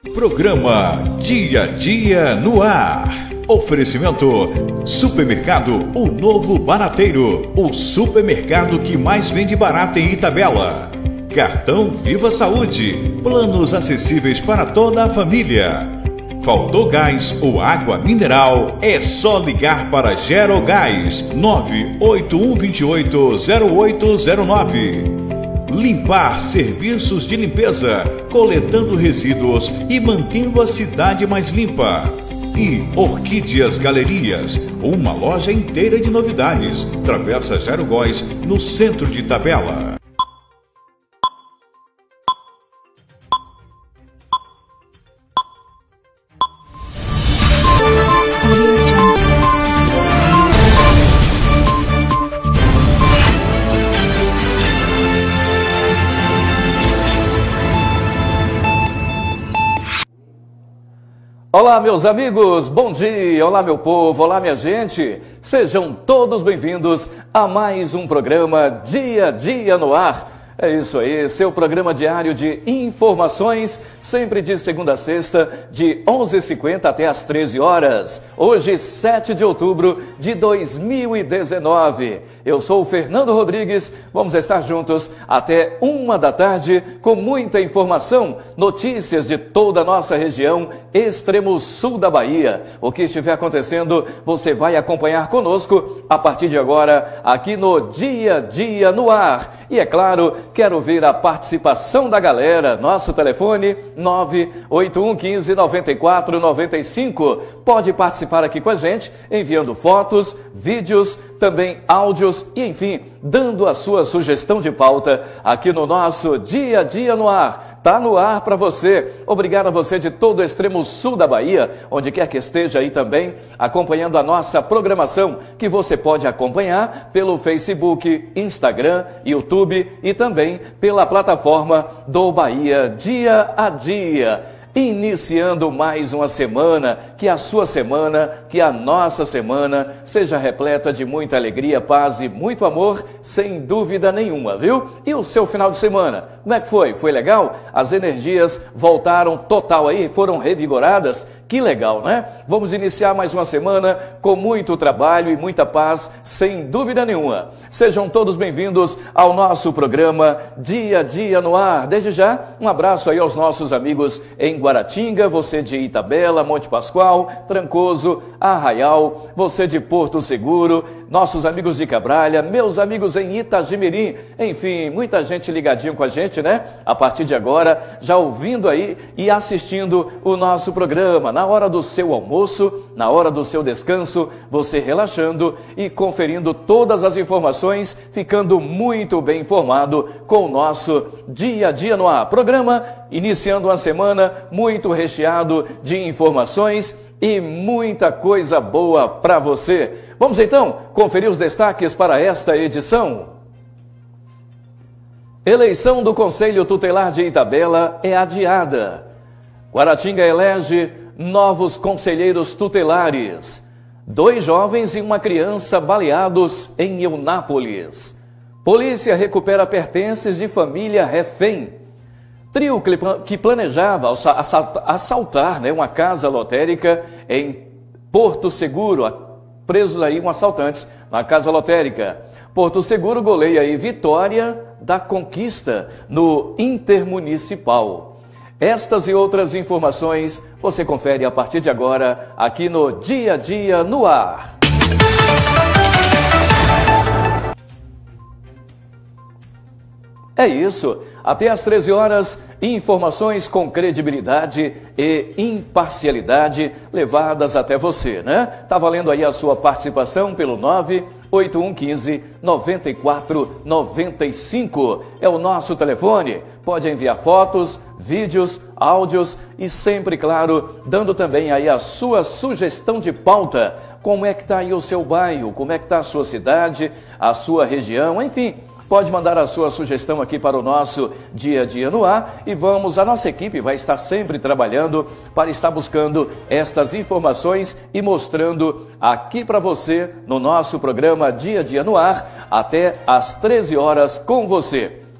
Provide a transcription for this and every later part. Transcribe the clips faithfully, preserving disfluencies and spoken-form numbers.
Programa Dia a Dia no Ar. Oferecimento Supermercado O Novo Barateiro, o supermercado que mais vende barato em Itabela. Cartão Viva Saúde, planos acessíveis para toda a família. Faltou gás ou água mineral? É só ligar para Gerogás nove oito um dois oito zero oito zero nove. Limpar serviços de limpeza, coletando resíduos e mantendo a cidade mais limpa. E Orquídeas Galerias, uma loja inteira de novidades. Travessa Jairo Góes, no centro de Itabela. Olá, meus amigos, bom dia, olá meu povo, olá minha gente, sejam todos bem-vindos a mais um programa Dia a Dia no Ar. É isso aí, seu programa diário de informações, sempre de segunda a sexta, de onze e cinquenta até as treze horas. Hoje, sete de outubro de dois mil e dezenove. Eu sou o Fernando Rodrigues, vamos estar juntos até uma da tarde com muita informação, notícias de toda a nossa região, extremo sul da Bahia. O que estiver acontecendo, você vai acompanhar conosco a partir de agora, aqui no Dia a Dia no Ar. E é claro, quero ver a participação da galera. Nosso telefone nove oito um um cinco nove quatro nove cinco. Pode participar aqui com a gente, enviando fotos, vídeos, também áudios e, enfim, dando a sua sugestão de pauta aqui no nosso Dia a Dia no Ar. Tá no ar para você. Obrigado a você de todo o extremo sul da Bahia, onde quer que esteja aí também, acompanhando a nossa programação, que você pode acompanhar pelo Facebook, Instagram, YouTube e também pela plataforma do Bahia Dia a Dia. Iniciando mais uma semana, que a sua semana, que a nossa semana seja repleta de muita alegria, paz e muito amor, sem dúvida nenhuma, viu? E o seu final de semana, como é que foi? Foi legal? As energias voltaram total aí, foram revigoradas? Que legal, né? Vamos iniciar mais uma semana com muito trabalho e muita paz, sem dúvida nenhuma. Sejam todos bem-vindos ao nosso programa Dia a Dia no Ar. Desde já, um abraço aí aos nossos amigos em Guaratinga, você de Itabela, Monte Pascoal, Trancoso, Arraial, você de Porto Seguro, nossos amigos de Cabralha, meus amigos em Itagimirim, enfim, muita gente ligadinho com a gente, né? A partir de agora, já ouvindo aí e assistindo o nosso programa. Na hora do seu almoço, na hora do seu descanso, você relaxando e conferindo todas as informações, ficando muito bem informado com o nosso Dia a Dia no Ar. Programa iniciando uma semana muito recheado de informações e muita coisa boa para você. Vamos então conferir os destaques para esta edição. Eleição do Conselho Tutelar de Itabela é adiada. Guaratinga elege novos conselheiros tutelares. Dois jovens e uma criança baleados em Eunápolis. Polícia recupera pertences de família refém. Trio que planejava assaltar né, uma casa lotérica em Porto Seguro. Presos aí um assaltantes na casa lotérica. Porto Seguro goleia aí Vitória da Conquista no Intermunicipal. Estas e outras informações você confere a partir de agora aqui no Dia a Dia no Ar. É isso. Até às treze horas, informações com credibilidade e imparcialidade levadas até você, né? Tá valendo aí a sua participação pelo nove oito um um cinco nove quatro nove cinco. É o nosso telefone. Pode enviar fotos, vídeos, áudios e sempre, claro, dando também aí a sua sugestão de pauta. Como é que tá aí o seu bairro? Como é que tá a sua cidade, a sua região, enfim. Pode mandar a sua sugestão aqui para o nosso Dia a Dia no Ar e vamos, a nossa equipe vai estar sempre trabalhando para estar buscando estas informações e mostrando aqui para você no nosso programa Dia a Dia no Ar até às treze horas com você.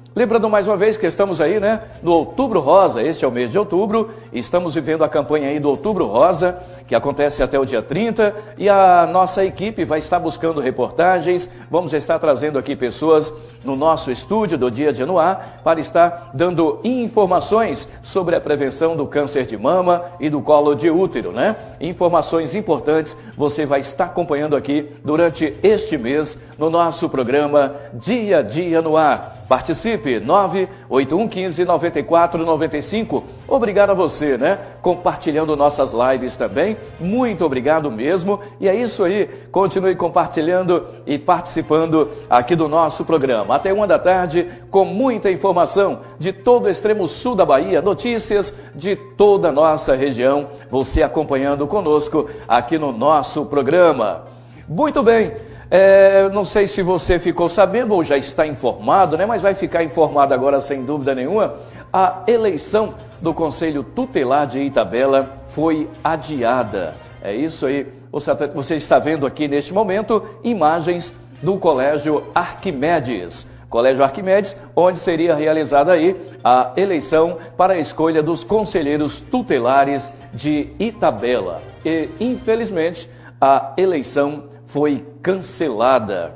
Lembrando mais uma vez que estamos aí, né, no Outubro Rosa, este é o mês de outubro, estamos vivendo a campanha aí do Outubro Rosa, que acontece até o dia trinta, e a nossa equipe vai estar buscando reportagens, vamos estar trazendo aqui pessoas no nosso estúdio do Dia a Dia no Ar, para estar dando informações sobre a prevenção do câncer de mama e do colo de útero, né? Informações importantes você vai estar acompanhando aqui durante este mês no nosso programa Dia a Dia no Ar. Participe, nove oito um um cinco, nove quatro nove cinco. Obrigado a você, né? Compartilhando nossas lives também. Muito obrigado mesmo. E é isso aí. Continue compartilhando e participando aqui do nosso programa. Até uma da tarde, com muita informação de todo o extremo sul da Bahia, notícias de toda a nossa região. Você acompanhando conosco aqui no nosso programa. Muito bem. É, não sei se você ficou sabendo ou já está informado, né? Mas vai ficar informado agora sem dúvida nenhuma. A eleição do Conselho Tutelar de Itabela foi adiada. É isso aí. Você, você está vendo aqui neste momento imagens do Colégio Arquimedes. Colégio Arquimedes, onde seria realizada aí a eleição para a escolha dos conselheiros tutelares de Itabela. E, infelizmente, a eleição foi cancelada.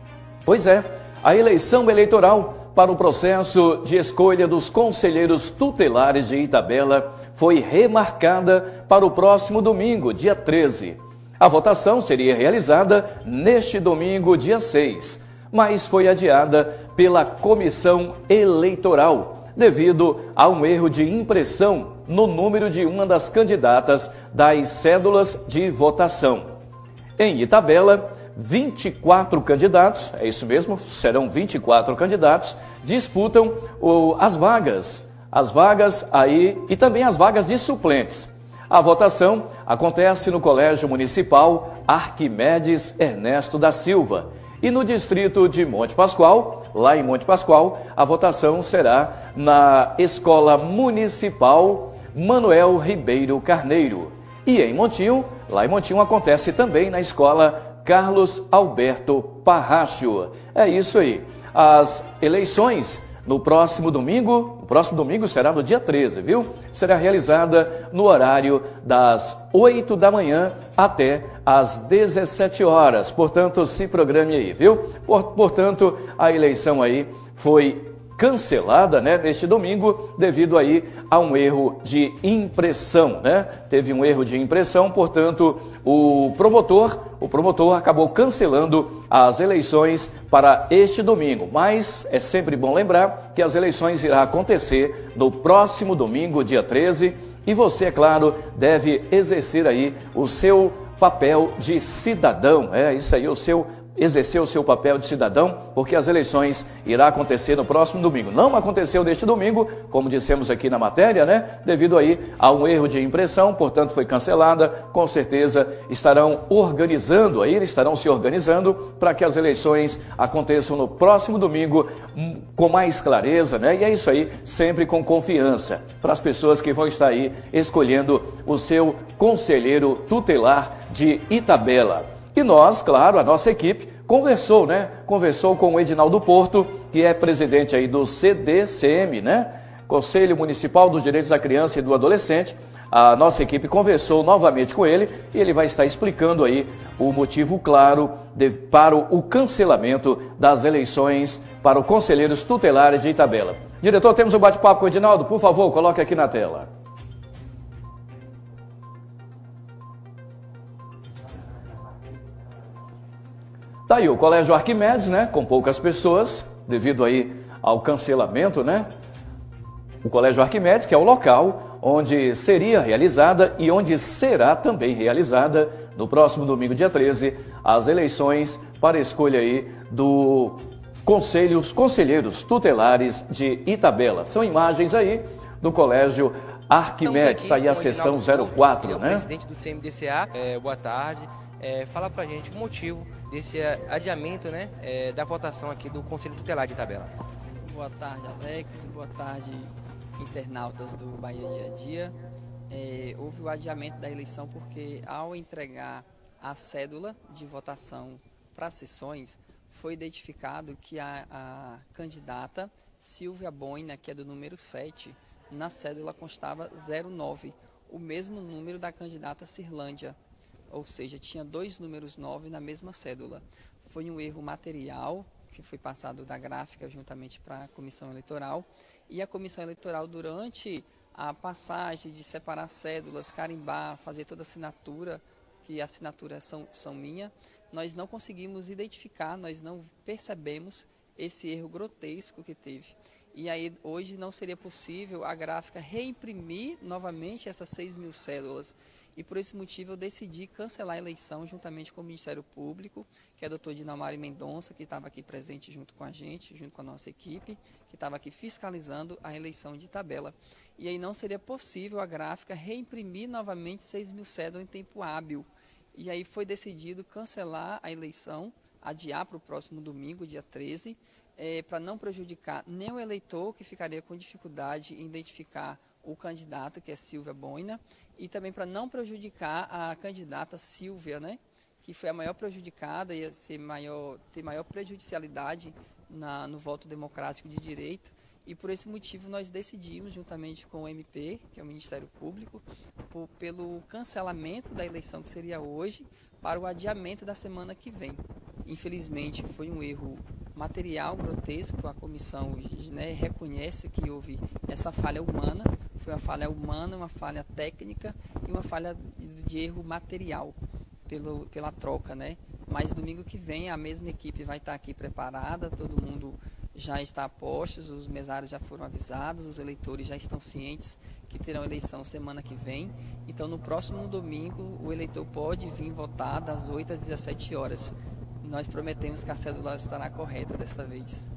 Pois é, a eleição eleitoral para o processo de escolha dos conselheiros tutelares de Itabela foi remarcada para o próximo domingo, dia treze. A votação seria realizada neste domingo, dia seis, mas foi adiada pela comissão eleitoral, devido a um erro de impressão no número de uma das candidatas das cédulas de votação. Em Itabela, vinte e quatro candidatos, é isso mesmo, serão vinte e quatro candidatos, disputam o, as vagas, as vagas aí e também as vagas de suplentes. A votação acontece no Colégio Municipal Arquimedes Ernesto da Silva e no distrito de Monte Pascoal, lá em Monte Pascoal, a votação será na Escola Municipal Manuel Ribeiro Carneiro. E em Montinho, lá em Montinho acontece também na Escola Carlos Alberto Parracho. É isso aí. As eleições no próximo domingo, o próximo domingo será no dia treze, viu? Será realizada no horário das oito da manhã até às dezessete horas. Portanto, se programe aí, viu? Portanto, a eleição aí foi cancelada, né, neste domingo, devido aí a um erro de impressão, né? Teve um erro de impressão, portanto, o promotor, o promotor acabou cancelando as eleições para este domingo. Mas é sempre bom lembrar que as eleições irão acontecer no próximo domingo, dia treze, e você, é claro, deve exercer aí o seu papel de cidadão, é isso aí, o seu exercer o seu papel de cidadão, porque as eleições irá acontecer no próximo domingo. Não aconteceu neste domingo, como dissemos aqui na matéria, né? Devido aí a um erro de impressão, portanto foi cancelada. Com certeza estarão organizando aí, estarão se organizando para que as eleições aconteçam no próximo domingo com mais clareza, né? E é isso aí, sempre com confiança para as pessoas que vão estar aí escolhendo o seu conselheiro tutelar de Itabela. E nós, claro, a nossa equipe conversou, né? Conversou com o Edinaldo Porto, que é presidente aí do C D C M, né? Conselho Municipal dos Direitos da Criança e do Adolescente. A nossa equipe conversou novamente com ele e ele vai estar explicando aí o motivo claro de, para o cancelamento das eleições para os conselheiros tutelares de Itabela. Diretor, temos um bate-papo com o Edinaldo? Por favor, coloque aqui na tela. Tá aí o Colégio Arquimedes, né, com poucas pessoas, devido aí ao cancelamento, né? O Colégio Arquimedes, que é o local onde seria realizada e onde será também realizada no próximo domingo, dia treze, as eleições para a escolha aí do conselho, os conselheiros tutelares de Itabela. São imagens aí do Colégio Arquimedes, está aí a sessão zero quatro, é o né? Presidente do C M D C A, é, boa tarde. É, fala pra gente o motivo desse adiamento, né, é, da votação aqui do Conselho Tutelar de Itabela. Boa tarde, Alex. Boa tarde, internautas do Bahia Dia a Dia. É, houve o adiamento da eleição porque, ao entregar a cédula de votação para as sessões, foi identificado que a, a candidata Silvia Boina, que é do número sete, na cédula constava zero nove, o mesmo número da candidata Cirlândia, ou seja, tinha dois números nove na mesma cédula. Foi um erro material que foi passado da gráfica juntamente para a comissão eleitoral, e a comissão eleitoral, durante a passagem de separar cédulas, carimbar, fazer toda a assinatura, que as assinaturas são, são minha, nós não conseguimos identificar, nós não percebemos esse erro grotesco que teve. E aí hoje não seria possível a gráfica reimprimir novamente essas seis mil cédulas. E por esse motivo eu decidi cancelar a eleição juntamente com o Ministério Público, que é o doutor Dinamari Mendonça, que estava aqui presente junto com a gente, junto com a nossa equipe, que estava aqui fiscalizando a eleição de Itabela. E aí não seria possível a gráfica reimprimir novamente seis mil cédulas em tempo hábil. E aí foi decidido cancelar a eleição, adiar para o próximo domingo, dia treze, é, para não prejudicar nem o eleitor, que ficaria com dificuldade em identificar o candidato, que é Silvia Boina, e também para não prejudicar a candidata Silvia, né, que foi a maior prejudicada, ia ser maior, ter maior prejudicialidade na, no voto democrático de direito. E por esse motivo nós decidimos, juntamente com o M P, que é o Ministério Público, por, pelo cancelamento da eleição que seria hoje, para o adiamento da semana que vem. Infelizmente foi um erro material grotesco, a comissão, né, reconhece que houve essa falha humana, foi uma falha humana, uma falha técnica e uma falha de, de erro material pelo, pela troca, né? Mas domingo que vem a mesma equipe vai estar aqui preparada, todo mundo já está a postos, os mesários já foram avisados, os eleitores já estão cientes que terão eleição semana que vem. Então no próximo domingo o eleitor pode vir votar das oito às dezessete horas. Nós prometemos que a cédula estará correta dessa vez.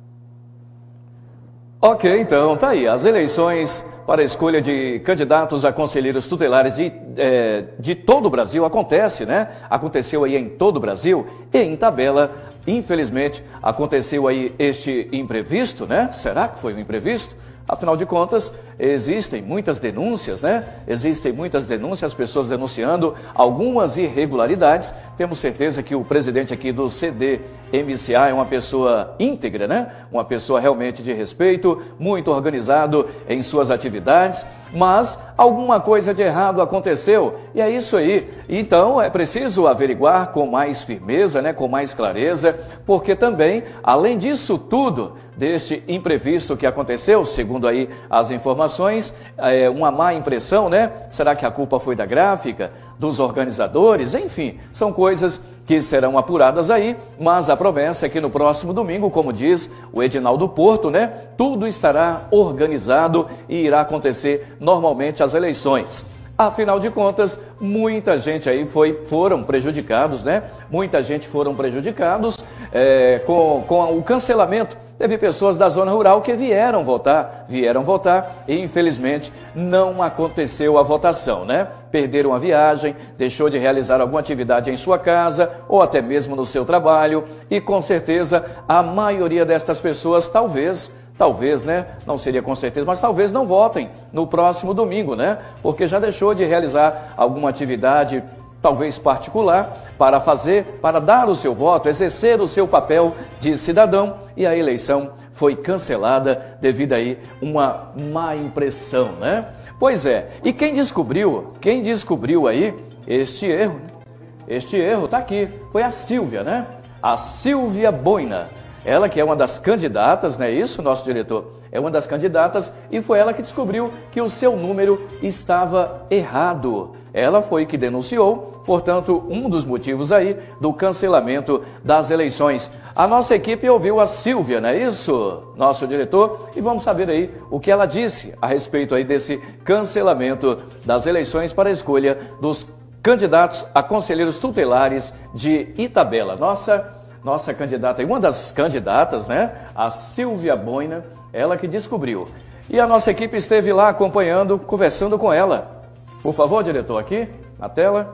Ok, então, tá aí. As eleições para a escolha de candidatos a conselheiros tutelares de, é, de todo o Brasil acontece, né? Aconteceu aí em todo o Brasil e em Itabela, infelizmente, aconteceu aí este imprevisto, né? Será que foi um imprevisto? Afinal de contas, existem muitas denúncias, né? Existem muitas denúncias, as pessoas denunciando algumas irregularidades. Temos certeza que o presidente aqui do C D M C A é uma pessoa íntegra, né? Uma pessoa realmente de respeito, muito organizado em suas atividades, mas alguma coisa de errado aconteceu e é isso aí. Então é preciso averiguar com mais firmeza, né? Com mais clareza, porque também, além disso tudo, deste imprevisto que aconteceu, segundo aí as informações, é uma má impressão, né? Será que a culpa foi da gráfica, dos organizadores? Enfim, são coisas que serão apuradas aí, mas a promessa é que no próximo domingo, como diz o Edinaldo Porto, né? Tudo estará organizado e irá acontecer normalmente as eleições. Afinal de contas, muita gente aí foi, foram prejudicados, né? Muita gente foram prejudicados é, com, com o cancelamento. Teve pessoas da zona rural que vieram votar, vieram votar e infelizmente não aconteceu a votação, né? Perderam a viagem, deixou de realizar alguma atividade em sua casa ou até mesmo no seu trabalho e com certeza a maioria destas pessoas talvez, talvez, né? Não seria com certeza, mas talvez não votem no próximo domingo, né? Porque já deixou de realizar alguma atividade talvez particular, para fazer, para dar o seu voto, exercer o seu papel de cidadão, e a eleição foi cancelada devido aí uma má impressão, né? Pois é, e quem descobriu, quem descobriu aí este erro, né? Este erro tá aqui, foi a Silvia, né? A Silvia Boina, ela que é uma das candidatas, não é isso, nosso diretor? É uma das candidatas e foi ela que descobriu que o seu número estava errado. Ela foi que denunciou, portanto, um dos motivos aí do cancelamento das eleições. A nossa equipe ouviu a Silvia, não é isso, nosso diretor? E vamos saber aí o que ela disse a respeito aí desse cancelamento das eleições para a escolha dos candidatos a conselheiros tutelares de Itabela. Nossa, nossa candidata, uma das candidatas, né, a Silvia Boina, ela que descobriu. E a nossa equipe esteve lá acompanhando, conversando com ela. Por favor, diretor, aqui na tela.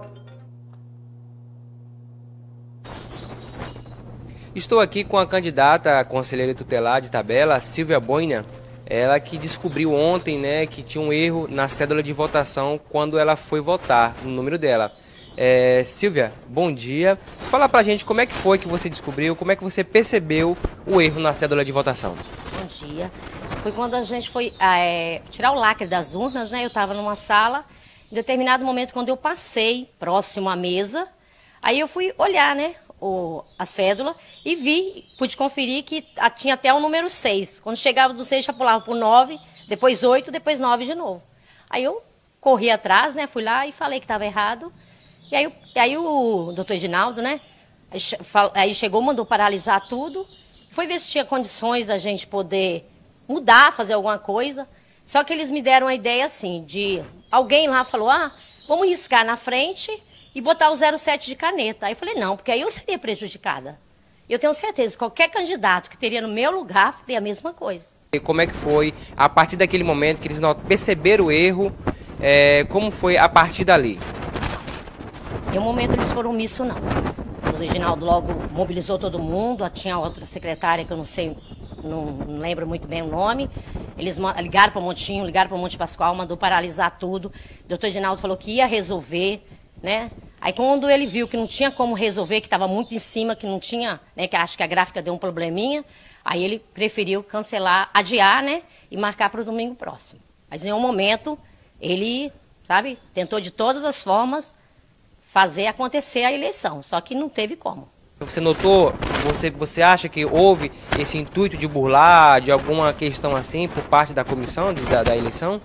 Estou aqui com a candidata a conselheira tutelar de Itabela, Silvia Boina. Ela que descobriu ontem, né, que tinha um erro na cédula de votação quando ela foi votar, no número dela. É, Silvia, bom dia. Fala pra gente como é que foi que você descobriu, como é que você percebeu o erro na cédula de votação. Bom dia. Foi quando a gente foi é, tirar o lacre das urnas, né? Eu estava numa sala, em determinado momento, quando eu passei próximo à mesa, aí eu fui olhar, né, o, a cédula e vi, pude conferir que a, tinha até o número seis. Quando chegava do seis, já pulava por nove, depois oito, depois nove de novo. Aí eu corri atrás, né, fui lá e falei que estava errado. E aí, aí o doutor Edinaldo, né, aí, aí chegou, mandou paralisar tudo, foi ver se tinha condições da gente poder mudar, fazer alguma coisa. Só que eles me deram a ideia assim, de alguém lá falou, ah, vamos riscar na frente e botar o zero sete de caneta. Aí eu falei, não, porque aí eu seria prejudicada. Eu tenho certeza que qualquer candidato que teria no meu lugar faria a mesma coisa. E como é que foi, a partir daquele momento que eles perceberam o erro, é, como foi a partir dali? Em um momento eles foram omissos, não. O doutor Reginaldo logo mobilizou todo mundo, tinha outra secretária que eu não sei, não, não lembro muito bem o nome. Eles ligaram para o Montinho, ligaram para o Monte Pascoal, mandou paralisar tudo. O doutor Reginaldo falou que ia resolver, né? Aí quando ele viu que não tinha como resolver, que estava muito em cima, que não tinha, né, que acho que a gráfica deu um probleminha, aí ele preferiu cancelar, adiar, né, e marcar para o domingo próximo. Mas em um momento, ele, sabe, tentou de todas as formas fazer acontecer a eleição, só que não teve como. Você notou, você, você acha que houve esse intuito de burlar, de alguma questão assim, por parte da comissão de, da, da eleição?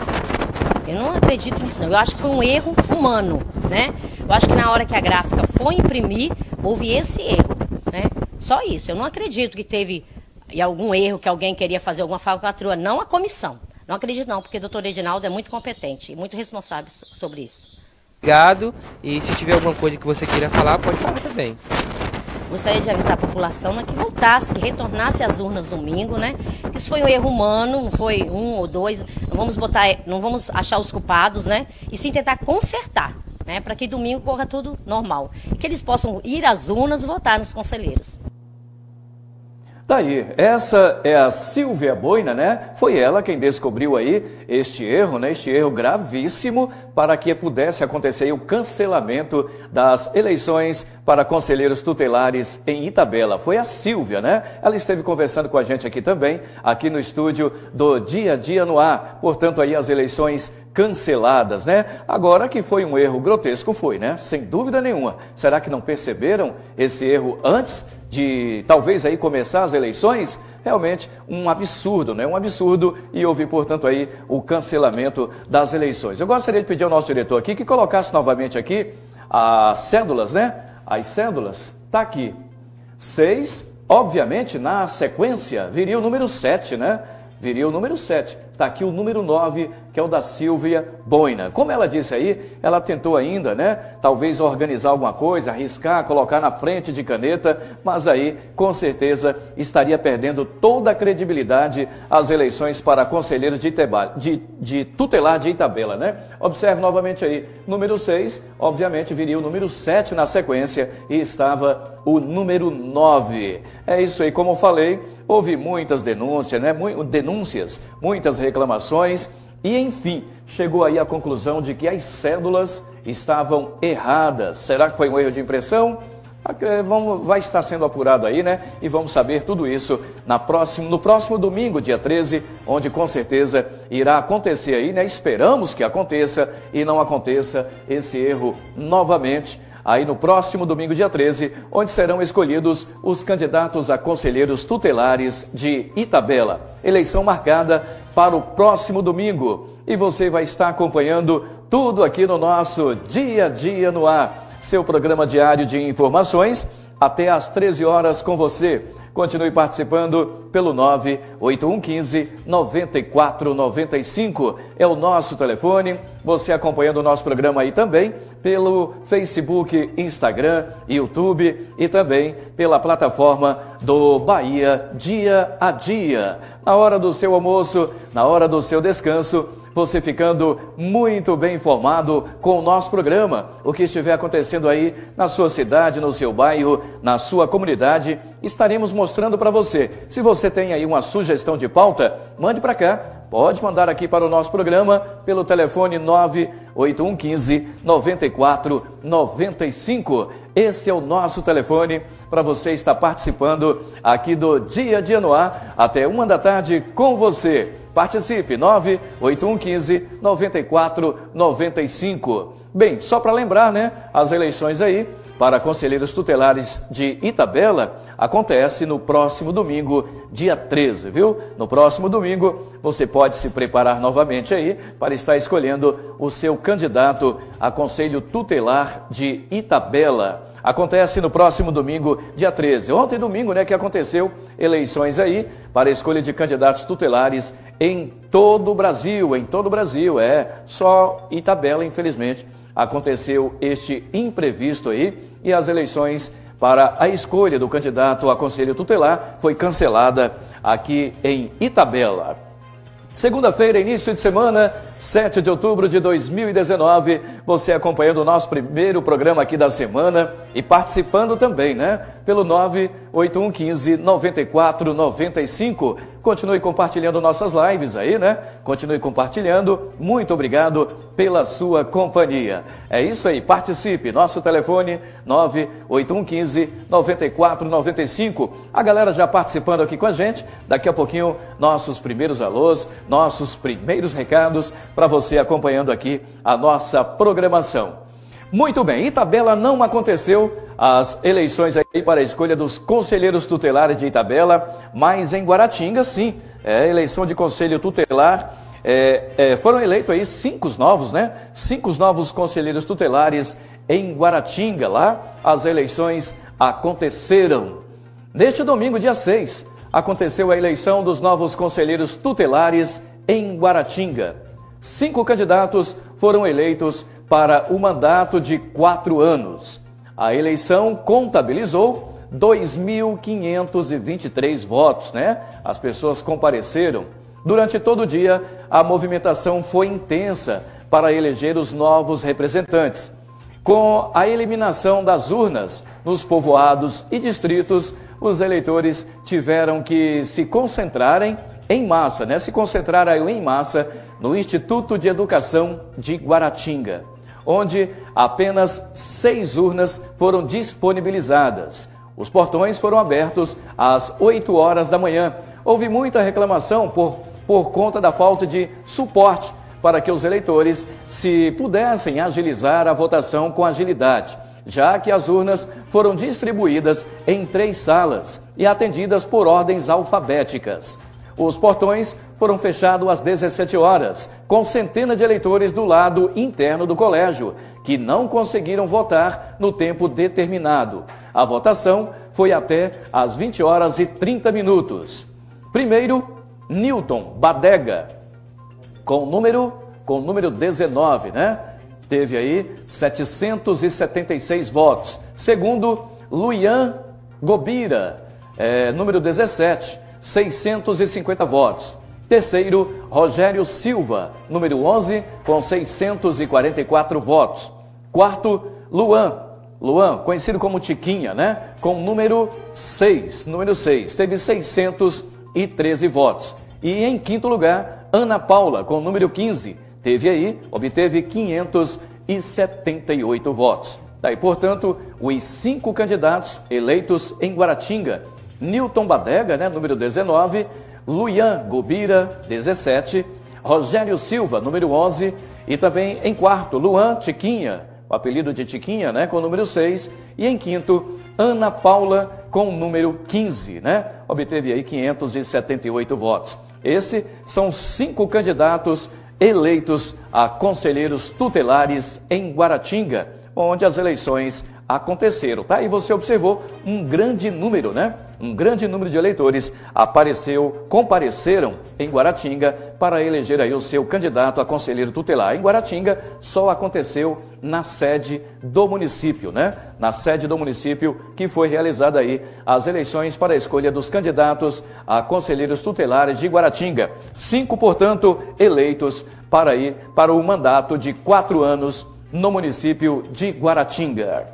Eu não acredito nisso, não. Eu acho que foi um erro humano, né? Eu acho que na hora que a gráfica foi imprimir, houve esse erro, né? Só isso. Eu não acredito que teve algum erro, que alguém queria fazer alguma falcatrua, não a comissão. Não acredito não, porque o doutor Edinaldo é muito competente e muito responsável sobre isso. Obrigado. E se tiver alguma coisa que você queira falar, pode falar também. Gostaria de avisar a população, né, que voltasse, que retornasse às urnas domingo, né? Que isso foi um erro humano, não foi um ou dois. Não vamos botar, não vamos achar os culpados, né? E sim tentar consertar, né? Para que domingo corra tudo normal. E que eles possam ir às urnas e votar nos conselheiros. Daí, essa é a Silvia Boina, né? Foi ela quem descobriu aí este erro, né? Este erro gravíssimo para que pudesse acontecer aí o cancelamento das eleições para conselheiros tutelares em Itabela. Foi a Silvia, né? Ela esteve conversando com a gente aqui também, aqui no estúdio do Dia a Dia no Ar. Portanto, aí as eleições canceladas, né? Agora que foi um erro grotesco, foi, né? Sem dúvida nenhuma. Será que não perceberam esse erro antes de talvez aí começar as eleições? Realmente um absurdo, né? Um absurdo, e houve, portanto, aí o cancelamento das eleições. Eu gostaria de pedir ao nosso diretor aqui que colocasse novamente aqui as cédulas, né? As cédulas, tá aqui. Seis, obviamente, na sequência, viria o número sete, né? Viria o número sete. Está aqui o número nove, que é o da Silvia Boina. Como ela disse aí, ela tentou ainda, né? Talvez organizar alguma coisa, arriscar, colocar na frente de caneta, mas aí, com certeza, estaria perdendo toda a credibilidade às eleições para conselheiros de, Iteba, de, de tutelar de Itabela, né? Observe novamente aí, número seis, obviamente viria o número sete na sequência e estava o número nove. É isso aí, como eu falei, houve muitas denúncias, né? Denúncias, muitas reclamações e, enfim, chegou aí à conclusão de que as cédulas estavam erradas. Será que foi um erro de impressão? Vamos, vai estar sendo apurado aí, né? E vamos saber tudo isso na próximo, no próximo domingo, dia treze, onde com certeza irá acontecer aí, né? Esperamos que aconteça e não aconteça esse erro novamente. Aí no próximo domingo, dia treze, onde serão escolhidos os candidatos a conselheiros tutelares de Itabela. Eleição marcada para o próximo domingo. E você vai estar acompanhando tudo aqui no nosso Dia a Dia no Ar. Seu programa diário de informações, até às treze horas com você. Continue participando pelo nove oito um um cinco, nove quatro nove cinco. É o nosso telefone. Você acompanhando o nosso programa aí também pelo Facebook, Instagram, YouTube e também pela plataforma do Bahia Dia a Dia. Na hora do seu almoço, na hora do seu descanso, você ficando muito bem informado com o nosso programa. O que estiver acontecendo aí na sua cidade, no seu bairro, na sua comunidade, estaremos mostrando para você. Se você tem aí uma sugestão de pauta, mande para cá. pode mandar aqui para o nosso programa pelo telefone nove oito um um cinco, nove quatro nove cinco. Esse é o nosso telefone para você estar participando aqui do Dia a Dia no Ar, até uma da tarde com você. Participe, nove oito um um cinco, nove quatro nove cinco. Bem, só para lembrar, né, as eleições aí para conselheiros tutelares de Itabela acontece no próximo domingo, dia treze, viu? No próximo domingo você pode se preparar novamente aí para estar escolhendo o seu candidato a conselho tutelar de Itabela. Acontece no próximo domingo, dia treze. Ontem domingo, né, que aconteceu eleições aí para a escolha de candidatos tutelares em todo o Brasil, em todo o Brasil, é, só Itabela, infelizmente, aconteceu este imprevisto aí e as eleições para a escolha do candidato a conselho tutelar foi cancelada aqui em Itabela. Segunda-feira, início de semana, sete de outubro de dois mil e dezenove, você acompanhando o nosso primeiro programa aqui da semana e participando também, né? Pelo nove oito um um cinco, nove quatro nove cinco. Continue compartilhando nossas lives aí, né? Continue compartilhando. Muito obrigado pela sua companhia. É isso aí, participe. Nosso telefone nove oito um um cinco, nove quatro nove cinco. A galera já participando aqui com a gente. Daqui a pouquinho, nossos primeiros alôs, nossos primeiros recados para você acompanhando aqui a nossa programação. Muito bem, Itabela não aconteceu as eleições aí para a escolha dos conselheiros tutelares de Itabela, mas em Guaratinga sim, é eleição de conselho tutelar, é, é, foram eleitos aí cinco novos, né? Cinco novos conselheiros tutelares em Guaratinga, lá as eleições aconteceram. Neste domingo, dia seis, aconteceu a eleição dos novos conselheiros tutelares em Guaratinga. Cinco candidatos foram eleitos para o mandato de quatro anos. A eleição contabilizou dois mil quinhentos e vinte e três votos, né? As pessoas compareceram. Durante todo o dia, a movimentação foi intensa para eleger os novos representantes. Com a eliminação das urnas nos povoados e distritos, os eleitores tiveram que se concentrarem em massa, né? Se concentraram em massa no Instituto de Educação de Guaratinga, onde apenas seis urnas foram disponibilizadas. Os portões foram abertos às oito horas da manhã. Houve muita reclamação por, por conta da falta de suporte para que os eleitores se pudessem agilizar a votação com agilidade, já que as urnas foram distribuídas em três salas e atendidas por ordens alfabéticas. Os portões foram fechados às dezessete horas, com centenas de eleitores do lado interno do colégio, que não conseguiram votar no tempo determinado. A votação foi até às vinte horas e trinta minutos. Primeiro, Newton Badega, com número, com número dezenove, né? Teve aí setecentos e setenta e seis votos. Segundo, Luian Gobira, é, número dezessete, seiscentos e cinquenta votos. Terceiro, Rogério Silva, número onze, com seiscentos e quarenta e quatro votos. Quarto, Luan, Luan, conhecido como Tiquinha, né? Com número seis, número seis, teve seiscentos e treze votos. E em quinto lugar, Ana Paula, com número quinze, teve aí, obteve quinhentos e setenta e oito votos. Daí, portanto, os cinco candidatos eleitos em Guaratinga: Newton Badega, né, número dezenove, Luian Gobira, dezessete, Rogério Silva, número onze, e também em quarto, Luan Tiquinha, o apelido de Tiquinha, né, com o número seis, e em quinto, Ana Paula, com o número quinze, né, obteve aí quinhentos e setenta e oito votos. Esses são cinco candidatos eleitos a conselheiros tutelares em Guaratinga, onde as eleições aconteceram, tá? E você observou um grande número, né? Um grande número de eleitores apareceu, compareceram em Guaratinga para eleger aí o seu candidato a conselheiro tutelar. Em Guaratinga só aconteceu na sede do município, né? Na sede do município que foi realizada aí as eleições para a escolha dos candidatos a conselheiros tutelares de Guaratinga. Cinco, portanto, eleitos para ir para o mandato de quatro anos no município de Guaratinga.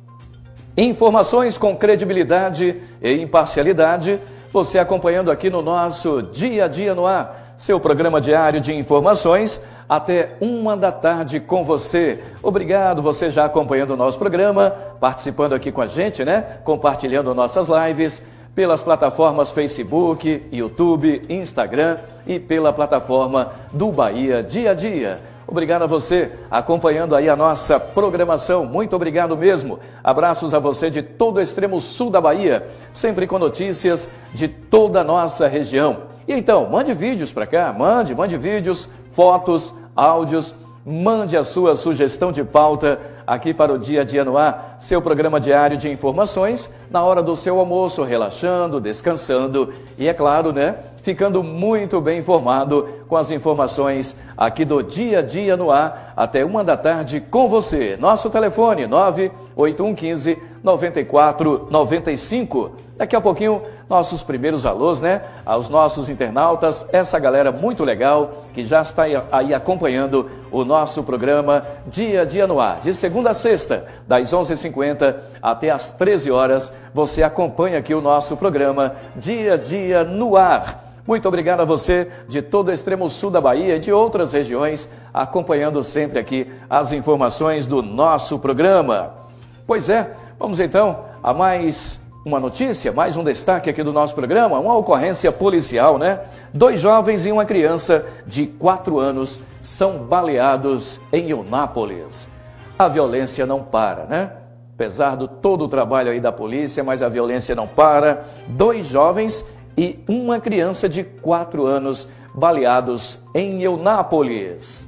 Informações com credibilidade e imparcialidade, você acompanhando aqui no nosso Dia a Dia no Ar. seu programa diário de informações, até uma da tarde com você. Obrigado, você já acompanhando o nosso programa, participando aqui com a gente, né? Compartilhando nossas lives pelas plataformas Facebook, YouTube, Instagram e pela plataforma do Bahia Dia a Dia. Obrigado a você acompanhando aí a nossa programação. Muito obrigado mesmo. Abraços a você de todo o extremo sul da Bahia, sempre com notícias de toda a nossa região. E então, mande vídeos para cá, mande, mande vídeos, fotos, áudios, mande a sua sugestão de pauta aqui para o Dia a Dia no Ar, seu programa diário de informações, na hora do seu almoço, relaxando, descansando e, é claro, né, ficando muito bem informado com as informações aqui do Dia a Dia no Ar, até uma da tarde com você. Nosso telefone nove oito um um cinco, nove quatro nove cinco. Daqui a pouquinho, nossos primeiros alôs, né? Aos nossos internautas, essa galera muito legal que já está aí acompanhando o nosso programa Dia a Dia no Ar. De segunda a sexta, das onze e cinquenta até as treze horas, você acompanha aqui o nosso programa Dia a Dia no Ar. Muito obrigado a você de todo o extremo sul da Bahia e de outras regiões, acompanhando sempre aqui as informações do nosso programa. Pois é, vamos então a mais uma notícia, mais um destaque aqui do nosso programa, uma ocorrência policial, né? Dois jovens e uma criança de quatro anos são baleados em Eunápolis. A violência não para, né? Apesar de todo o trabalho aí da polícia, mas a violência não para. Dois jovens e uma criança de quatro anos baleados em Eunápolis.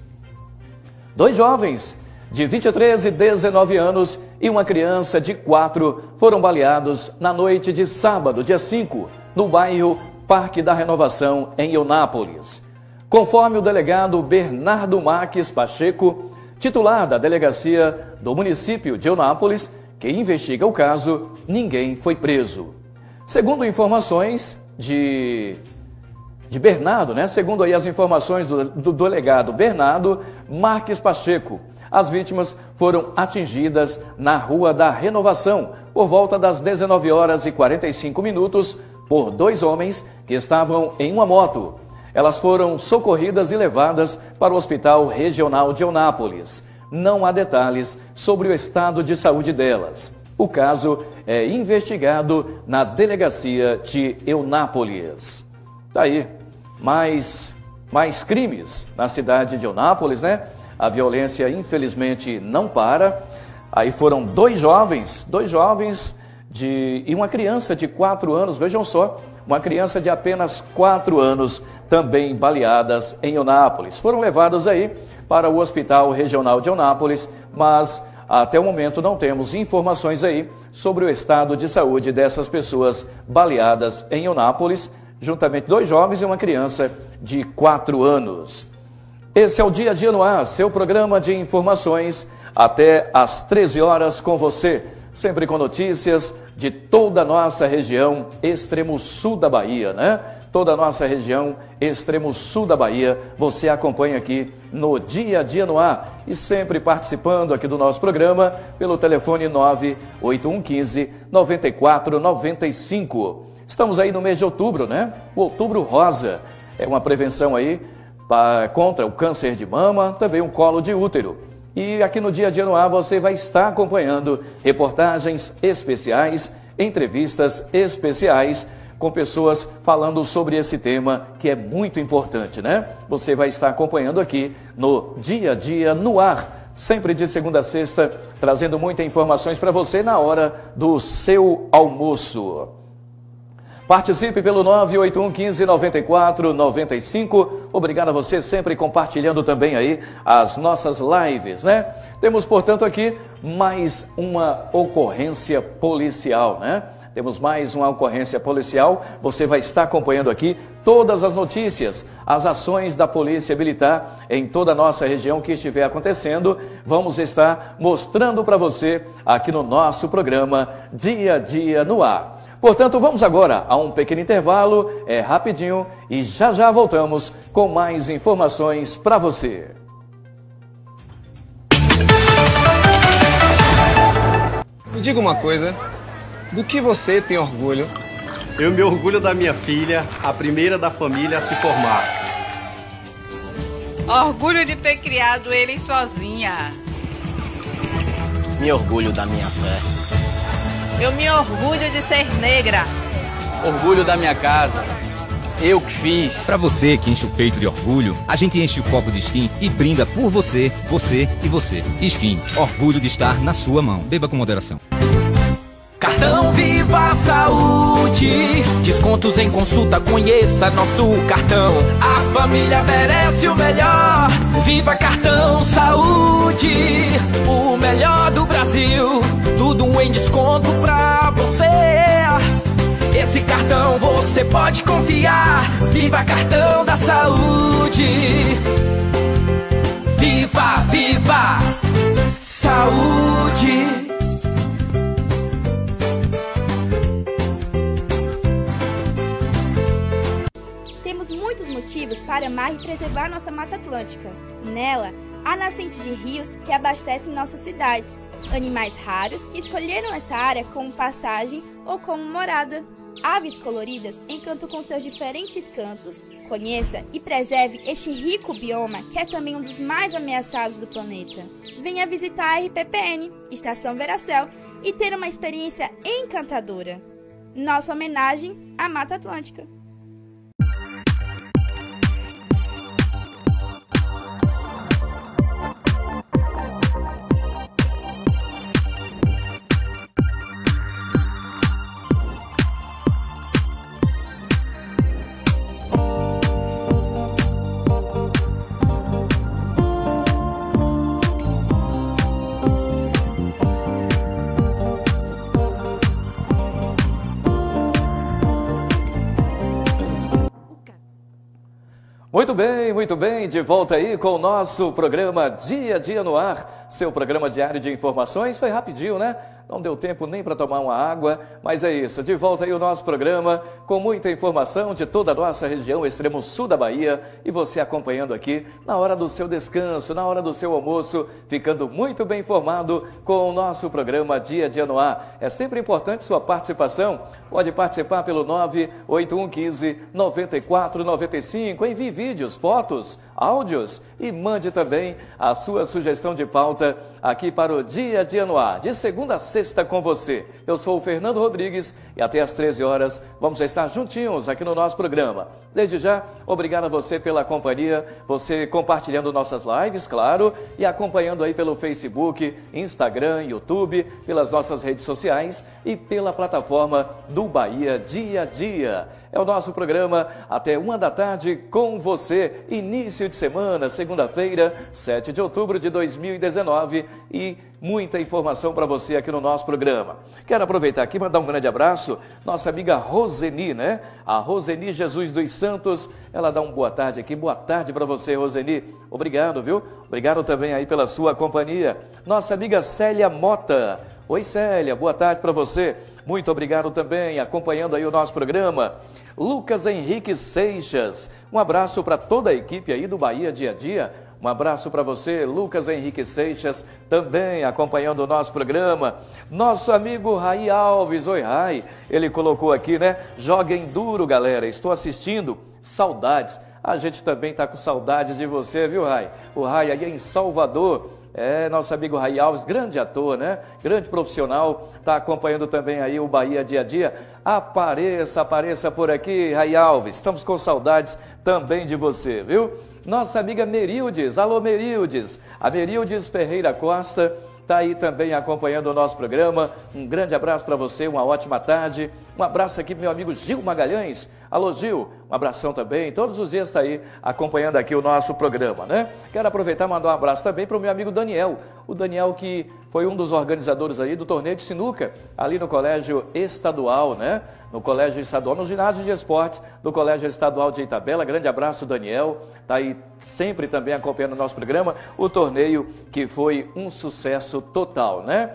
Dois jovens de vinte e três e dezenove anos e uma criança de quatro foram baleados na noite de sábado, dia cinco, no bairro Parque da Renovação, em Eunápolis. Conforme o delegado Bernardo Marques Pacheco, titular da delegacia do município de Eunápolis, que investiga o caso, ninguém foi preso. Segundo informações de, de Bernardo, né? Segundo aí as informações do, do delegado Bernardo Marques Pacheco, as vítimas foram atingidas na Rua da Renovação, por volta das dezenove horas e quarenta e cinco minutos, por dois homens que estavam em uma moto. Elas foram socorridas e levadas para o Hospital Regional de Eunápolis. Não há detalhes sobre o estado de saúde delas. O caso é investigado na delegacia de Eunápolis. Tá aí, mais, mais crimes na cidade de Eunápolis, né? A violência, infelizmente, não para. Aí foram dois jovens, dois jovens de, e uma criança de quatro anos, vejam só, uma criança de apenas quatro anos, também baleadas em Eunápolis. Foram levadas aí para o Hospital Regional de Eunápolis, mas até o momento não temos informações aí sobre o estado de saúde dessas pessoas baleadas em Eunápolis, juntamente dois jovens e uma criança de quatro anos. Esse é o Dia a Dia no Ar, seu programa de informações, até às treze horas com você, sempre com notícias de toda a nossa região extremo sul da Bahia, né? Toda a nossa região extremo sul da Bahia, você acompanha aqui no Dia a Dia no Ar e sempre participando aqui do nosso programa pelo telefone nove oito um um cinco, nove quatro nove cinco. Estamos aí no mês de outubro, né? O Outubro Rosa é uma prevenção aí para, contra o câncer de mama, também o colo de útero. E aqui no Dia a Dia no Ar você vai estar acompanhando reportagens especiais, entrevistas especiais com pessoas falando sobre esse tema que é muito importante, né? Você vai estar acompanhando aqui no Dia a Dia no Ar, sempre de segunda a sexta, trazendo muitas informações para você na hora do seu almoço. Participe pelo nove oito um um cinco, nove quatro nove cinco. Obrigado a você sempre compartilhando também aí as nossas lives, né? Temos, portanto, aqui mais uma ocorrência policial, né? Temos mais uma ocorrência policial. Você vai estar acompanhando aqui todas as notícias, as ações da Polícia Militar em toda a nossa região que estiver acontecendo. Vamos estar mostrando para você aqui no nosso programa Dia a Dia no Ar. Portanto, vamos agora a um pequeno intervalo, é rapidinho, e já já voltamos com mais informações para você. Me diga uma coisa, do que você tem orgulho? Eu me orgulho da minha filha, a primeira da família a se formar. Orgulho de ter criado ele sozinha. Me orgulho da minha fé. Eu me orgulho de ser negra. Orgulho da minha casa. Eu que fiz. Pra você que enche o peito de orgulho, a gente enche o copo de Skin e brinda por você, você e você. Skin, orgulho de estar na sua mão. Beba com moderação. Cartão Viva Saúde, descontos em consulta, conheça nosso cartão. A família merece o melhor. Viva Cartão Saúde, o melhor do Brasil. Tudo em desconto pra você. Esse cartão você pode confiar. Viva Cartão da Saúde. Viva, viva Saúde. Temos muitos motivos para amar e preservar nossa Mata Atlântica. Nela, há nascentes de rios que abastecem nossas cidades, animais raros que escolheram essa área como passagem ou como morada, aves coloridas encantam com seus diferentes cantos. Conheça e preserve este rico bioma que é também um dos mais ameaçados do planeta. Venha visitar a R P P N, Estação Veracel, e ter uma experiência encantadora. Nossa homenagem à Mata Atlântica. Muito bem, muito bem, de volta aí com o nosso programa Dia a Dia no Ar, seu programa diário de informações. Foi rapidinho, né? Não deu tempo nem para tomar uma água, mas é isso, de volta aí o nosso programa com muita informação de toda a nossa região, extremo sul da Bahia, e você acompanhando aqui na hora do seu descanso, na hora do seu almoço, ficando muito bem informado com o nosso programa Dia a Dia no Ar. É sempre importante sua participação, pode participar pelo nove oito um um cinco nove quatro nove cinco, envie vídeos, fotos, áudios e mande também a sua sugestão de pauta aqui para o Dia a Dia no Ar, de segunda a sexta com você. Eu sou o Fernando Rodrigues e até às treze horas vamos estar juntinhos aqui no nosso programa. Desde já, obrigado a você pela companhia, você compartilhando nossas lives, claro, e acompanhando aí pelo Facebook, Instagram, YouTube, pelas nossas redes sociais e pela plataforma do Bahia Dia a Dia. É o nosso programa até uma da tarde com você, início de semana, segunda-feira, sete de outubro de dois mil e dezenove, e muita informação para você aqui no nosso programa. Quero aproveitar aqui e mandar um grande abraço, nossa amiga Roseni, né? A Roseni Jesus dos Santos, ela dá uma boa tarde aqui, boa tarde para você, Roseni. Obrigado, viu? Obrigado também aí pela sua companhia. Nossa amiga Célia Mota. Oi, Célia, boa tarde para você. Muito obrigado também, acompanhando aí o nosso programa. Lucas Henrique Seixas, um abraço para toda a equipe aí do Bahia Dia a Dia. Um abraço para você, Lucas Henrique Seixas, também acompanhando o nosso programa. Nosso amigo Rai Alves, oi Rai, ele colocou aqui, né? Joguem duro, galera, estou assistindo, saudades. A gente também está com saudades de você, viu, Rai? O Rai aí em Salvador. É, nosso amigo Rai Alves, grande ator, né? Grande profissional, está acompanhando também aí o Bahia Dia a Dia. Apareça, apareça por aqui, Rai Alves. Estamos com saudades também de você, viu? Nossa amiga Merildes, alô Merildes. A Merildes Ferreira Costa está aí também acompanhando o nosso programa. Um grande abraço para você, uma ótima tarde. Um abraço aqui para meu amigo Gil Magalhães. Alô Gil, um abração também. Todos os dias está aí acompanhando aqui o nosso programa, né? Quero aproveitar e mandar um abraço também para o meu amigo Daniel. O Daniel que foi um dos organizadores aí do torneio de sinuca, ali no Colégio Estadual, né? No Colégio Estadual, no Ginásio de Esportes do Colégio Estadual de Itabela. Grande abraço, Daniel. Está aí sempre também acompanhando o nosso programa. O torneio que foi um sucesso total, né?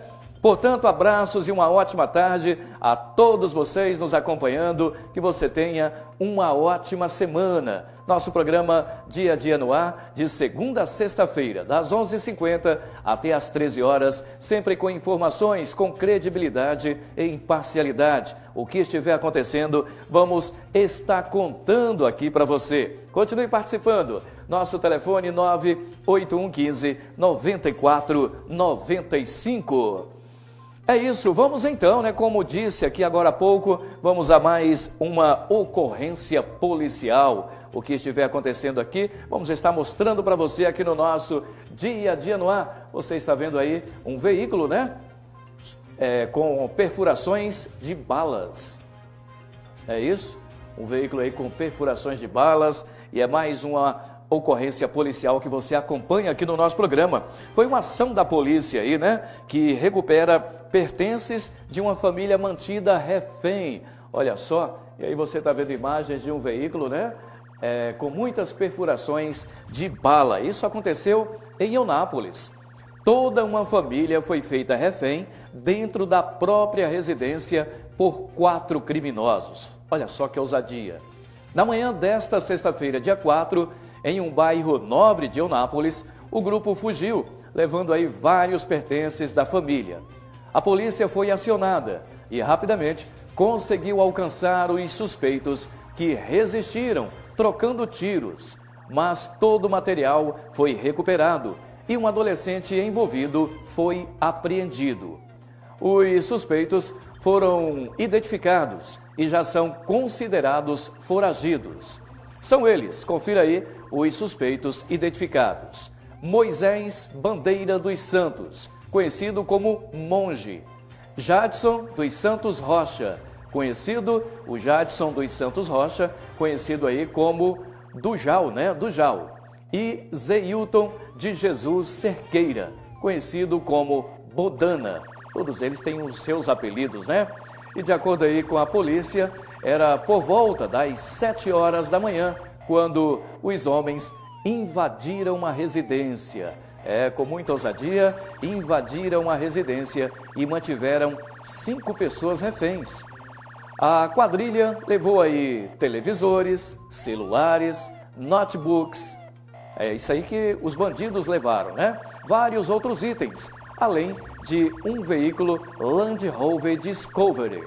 Portanto, abraços e uma ótima tarde a todos vocês nos acompanhando. Que você tenha uma ótima semana. Nosso programa Dia a Dia no Ar, de segunda a sexta-feira, das onze e cinquenta até as treze horas, sempre com informações, com credibilidade e imparcialidade. O que estiver acontecendo, vamos estar contando aqui para você. Continue participando. Nosso telefone nove oito um um cinco, nove quatro nove cinco. É isso, vamos então, né? Como disse aqui agora há pouco, vamos a mais uma ocorrência policial. O que estiver acontecendo aqui, vamos estar mostrando para você aqui no nosso Dia a Dia no Ar. Você está vendo aí um veículo, né? É, com perfurações de balas. É isso? Um veículo aí com perfurações de balas e é mais uma ocorrência policial que você acompanha aqui no nosso programa. Foi uma ação da polícia aí, né? Que recupera pertences de uma família mantida refém. Olha só, e aí você está vendo imagens de um veículo, né? É, com muitas perfurações de bala. Isso aconteceu em Eunápolis. Toda uma família foi feita refém dentro da própria residência por quatro criminosos. Olha só que ousadia. Na manhã desta sexta-feira, dia quatro, em um bairro nobre de Eunápolis, o grupo fugiu, levando aí vários pertences da família. A polícia foi acionada e rapidamente conseguiu alcançar os suspeitos que resistiram, trocando tiros. Mas todo o material foi recuperado e um adolescente envolvido foi apreendido. Os suspeitos foram identificados e já são considerados foragidos. São eles, confira aí, os suspeitos identificados. Moisés Bandeira dos Santos, conhecido como Monge. Jadson dos Santos Rocha, conhecido, o Jadson dos Santos Rocha, conhecido aí como Dujal, né? Dujal. E Zeilton de Jesus Cerqueira, conhecido como Bodana. Todos eles têm os seus apelidos, né? E de acordo aí com a polícia, era por volta das sete horas da manhã, quando os homens invadiram uma residência. É, com muita ousadia, invadiram a residência e mantiveram cinco pessoas reféns. A quadrilha levou aí televisores, celulares, notebooks. É isso aí que os bandidos levaram, né? Vários outros itens, além de um veículo Land Rover Discovery.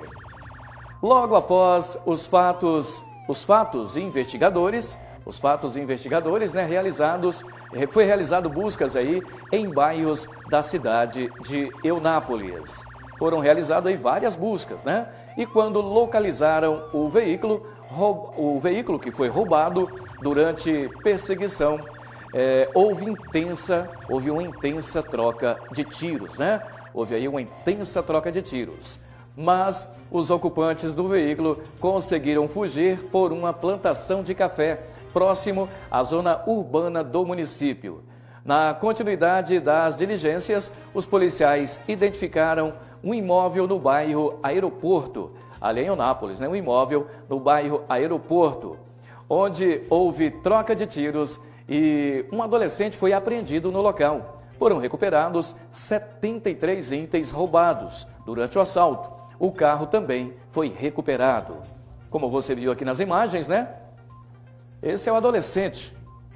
Logo após os fatos, os fatos investigadores, os fatos investigadores, né, realizados, foi realizado buscas aí em bairros da cidade de Eunápolis. Foram realizadas aí várias buscas, né? E quando localizaram o veículo, o veículo que foi roubado durante perseguição, é, houve intensa, houve uma intensa troca de tiros, né? Houve aí uma intensa troca de tiros. Mas os ocupantes do veículo conseguiram fugir por uma plantação de café próximo à zona urbana do município. Na continuidade das diligências, os policiais identificaram um imóvel no bairro Aeroporto, ali em Eunápolis, né? Um imóvel no bairro Aeroporto, onde houve troca de tiros e um adolescente foi apreendido no local. Foram recuperados setenta e três itens roubados durante o assalto. O carro também foi recuperado. Como você viu aqui nas imagens, né? Esse é o adolescente.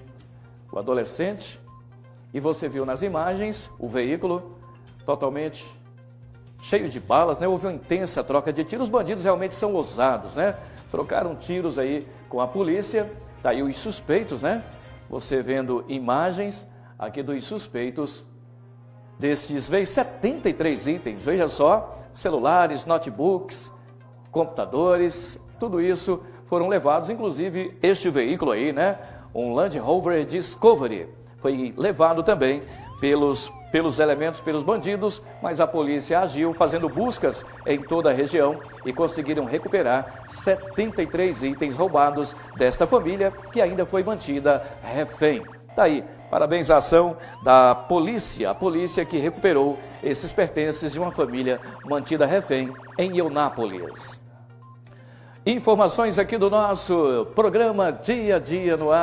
O adolescente. E você viu nas imagens o veículo totalmente cheio de balas, né? Houve uma intensa troca de tiros. Os bandidos realmente são ousados, né? Trocaram tiros aí com a polícia. Daí os suspeitos, né? Você vendo imagens aqui dos suspeitos desses, veio setenta e três itens, veja só, celulares, notebooks, computadores, tudo isso foram levados, inclusive este veículo aí, né? Um Land Rover Discovery, foi levado também pelos, pelos elementos, pelos bandidos, mas a polícia agiu fazendo buscas em toda a região e conseguiram recuperar setenta e três itens roubados desta família, que ainda foi mantida refém. Daí, parabéns à ação da polícia, a polícia que recuperou esses pertences de uma família mantida refém em Eunápolis. Informações aqui do nosso programa Dia a Dia no Ar.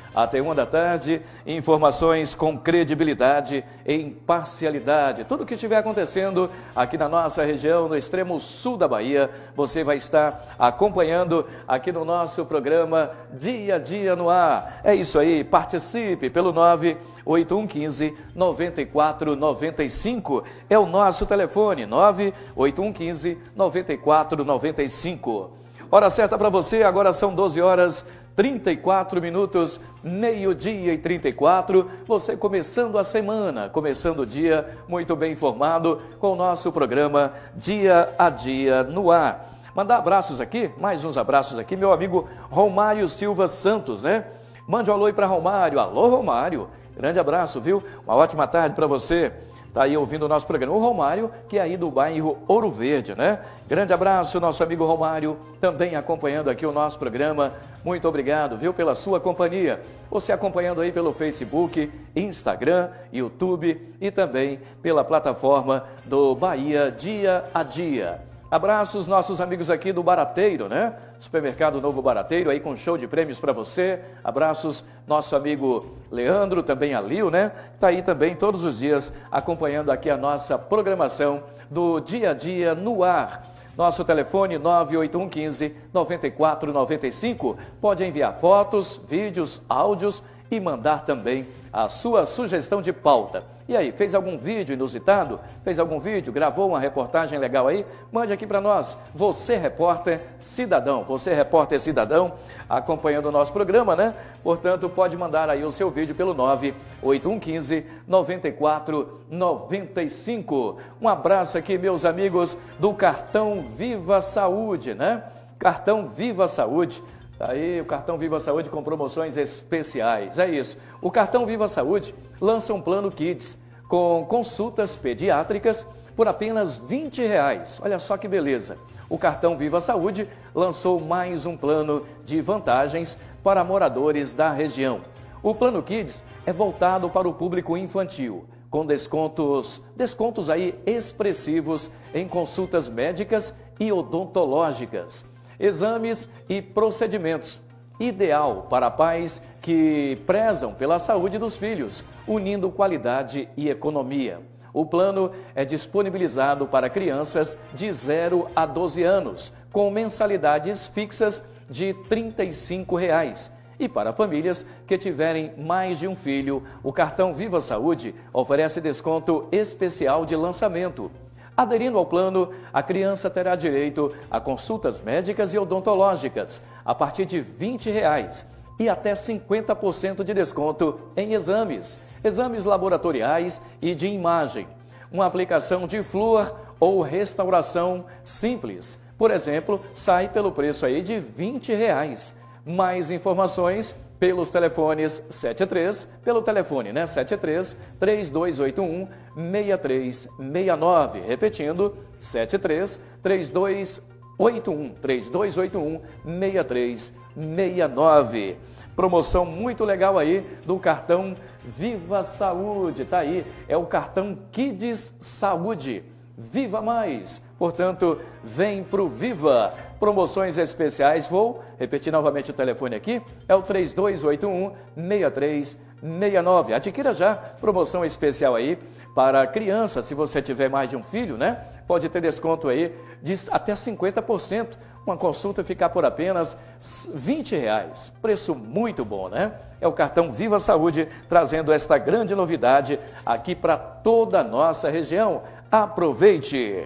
até uma da tarde, informações com credibilidade e imparcialidade. Tudo o que estiver acontecendo aqui na nossa região, no extremo sul da Bahia, você vai estar acompanhando aqui no nosso programa Dia a Dia no Ar. É isso aí, participe pelo nove oito um um cinco, nove quatro nove cinco. É o nosso telefone, nove oito um um cinco, nove quatro nove cinco. Hora certa para você, agora são doze horas trinta e quatro minutos, meio-dia e trinta e quatro. Você começando a semana, começando o dia muito bem informado com o nosso programa Dia a Dia no Ar. Mandar abraços aqui, mais uns abraços aqui, meu amigo Romário Silva Santos, né? Mande um alô aí para Romário. Alô, Romário. Grande abraço, viu? Uma ótima tarde para você. Tá aí ouvindo o nosso programa. O Romário, que é aí do bairro Ouro Verde, né? Grande abraço, nosso amigo Romário, também acompanhando aqui o nosso programa. Muito obrigado, viu, pela sua companhia. Você acompanhando aí pelo Facebook, Instagram, YouTube e também pela plataforma do Bahia Dia a Dia. Abraços nossos amigos aqui do Barateiro, né? Supermercado Novo Barateiro, aí com show de prêmios para você. Abraços nosso amigo Leandro, também a Lil, né? Tá aí também todos os dias acompanhando aqui a nossa programação do Dia a Dia no Ar. Nosso telefone nove oito um um cinco, nove quatro nove cinco. Pode enviar fotos, vídeos, áudios e mandar também a sua sugestão de pauta. E aí, fez algum vídeo inusitado? Fez algum vídeo? Gravou uma reportagem legal aí? Mande aqui para nós. Você, repórter cidadão. Você, repórter cidadão, acompanhando o nosso programa, né? Portanto, pode mandar aí o seu vídeo pelo nove oito um um cinco, nove quatro nove cinco. Um abraço aqui, meus amigos do Cartão Viva Saúde, né? Cartão Viva Saúde. Aí o Cartão Viva Saúde com promoções especiais, é isso. O Cartão Viva Saúde lança um plano Kids com consultas pediátricas por apenas vinte reais. Olha só que beleza. O Cartão Viva Saúde lançou mais um plano de vantagens para moradores da região. O plano Kids é voltado para o público infantil, com descontos, descontos aí expressivos em consultas médicas e odontológicas, exames e procedimentos, ideal para pais que prezam pela saúde dos filhos, unindo qualidade e economia. O plano é disponibilizado para crianças de zero a doze anos, com mensalidades fixas de trinta e cinco reais. E para famílias que tiverem mais de um filho, o Cartão Viva Saúde oferece desconto especial de lançamento. Aderindo ao plano, a criança terá direito a consultas médicas e odontológicas a partir de vinte reais e até cinquenta por cento de desconto em exames, exames laboratoriais e de imagem, uma aplicação de flúor ou restauração simples, por exemplo, sai pelo preço aí de vinte reais. Mais informações pelos telefones setenta e três, pelo telefone, né? setenta e três, três dois oito um, seis três seis nove. Repetindo, setenta e três, três dois oito um, três dois oito um, seis três seis nove. Promoção muito legal aí do Cartão Viva Saúde. Tá aí, é o Cartão Kids Saúde. Viva Mais! Portanto, vem pro Viva! Promoções especiais, vou repetir novamente o telefone aqui, é o três dois oito um, seis três seis nove. Adquira já, promoção especial aí para criança, se você tiver mais de um filho, né? Pode ter desconto aí de até cinquenta por cento. Uma consulta ficar por apenas vinte reais. Preço muito bom, né? É o Cartão Viva Saúde trazendo esta grande novidade aqui para toda a nossa região. Aproveite!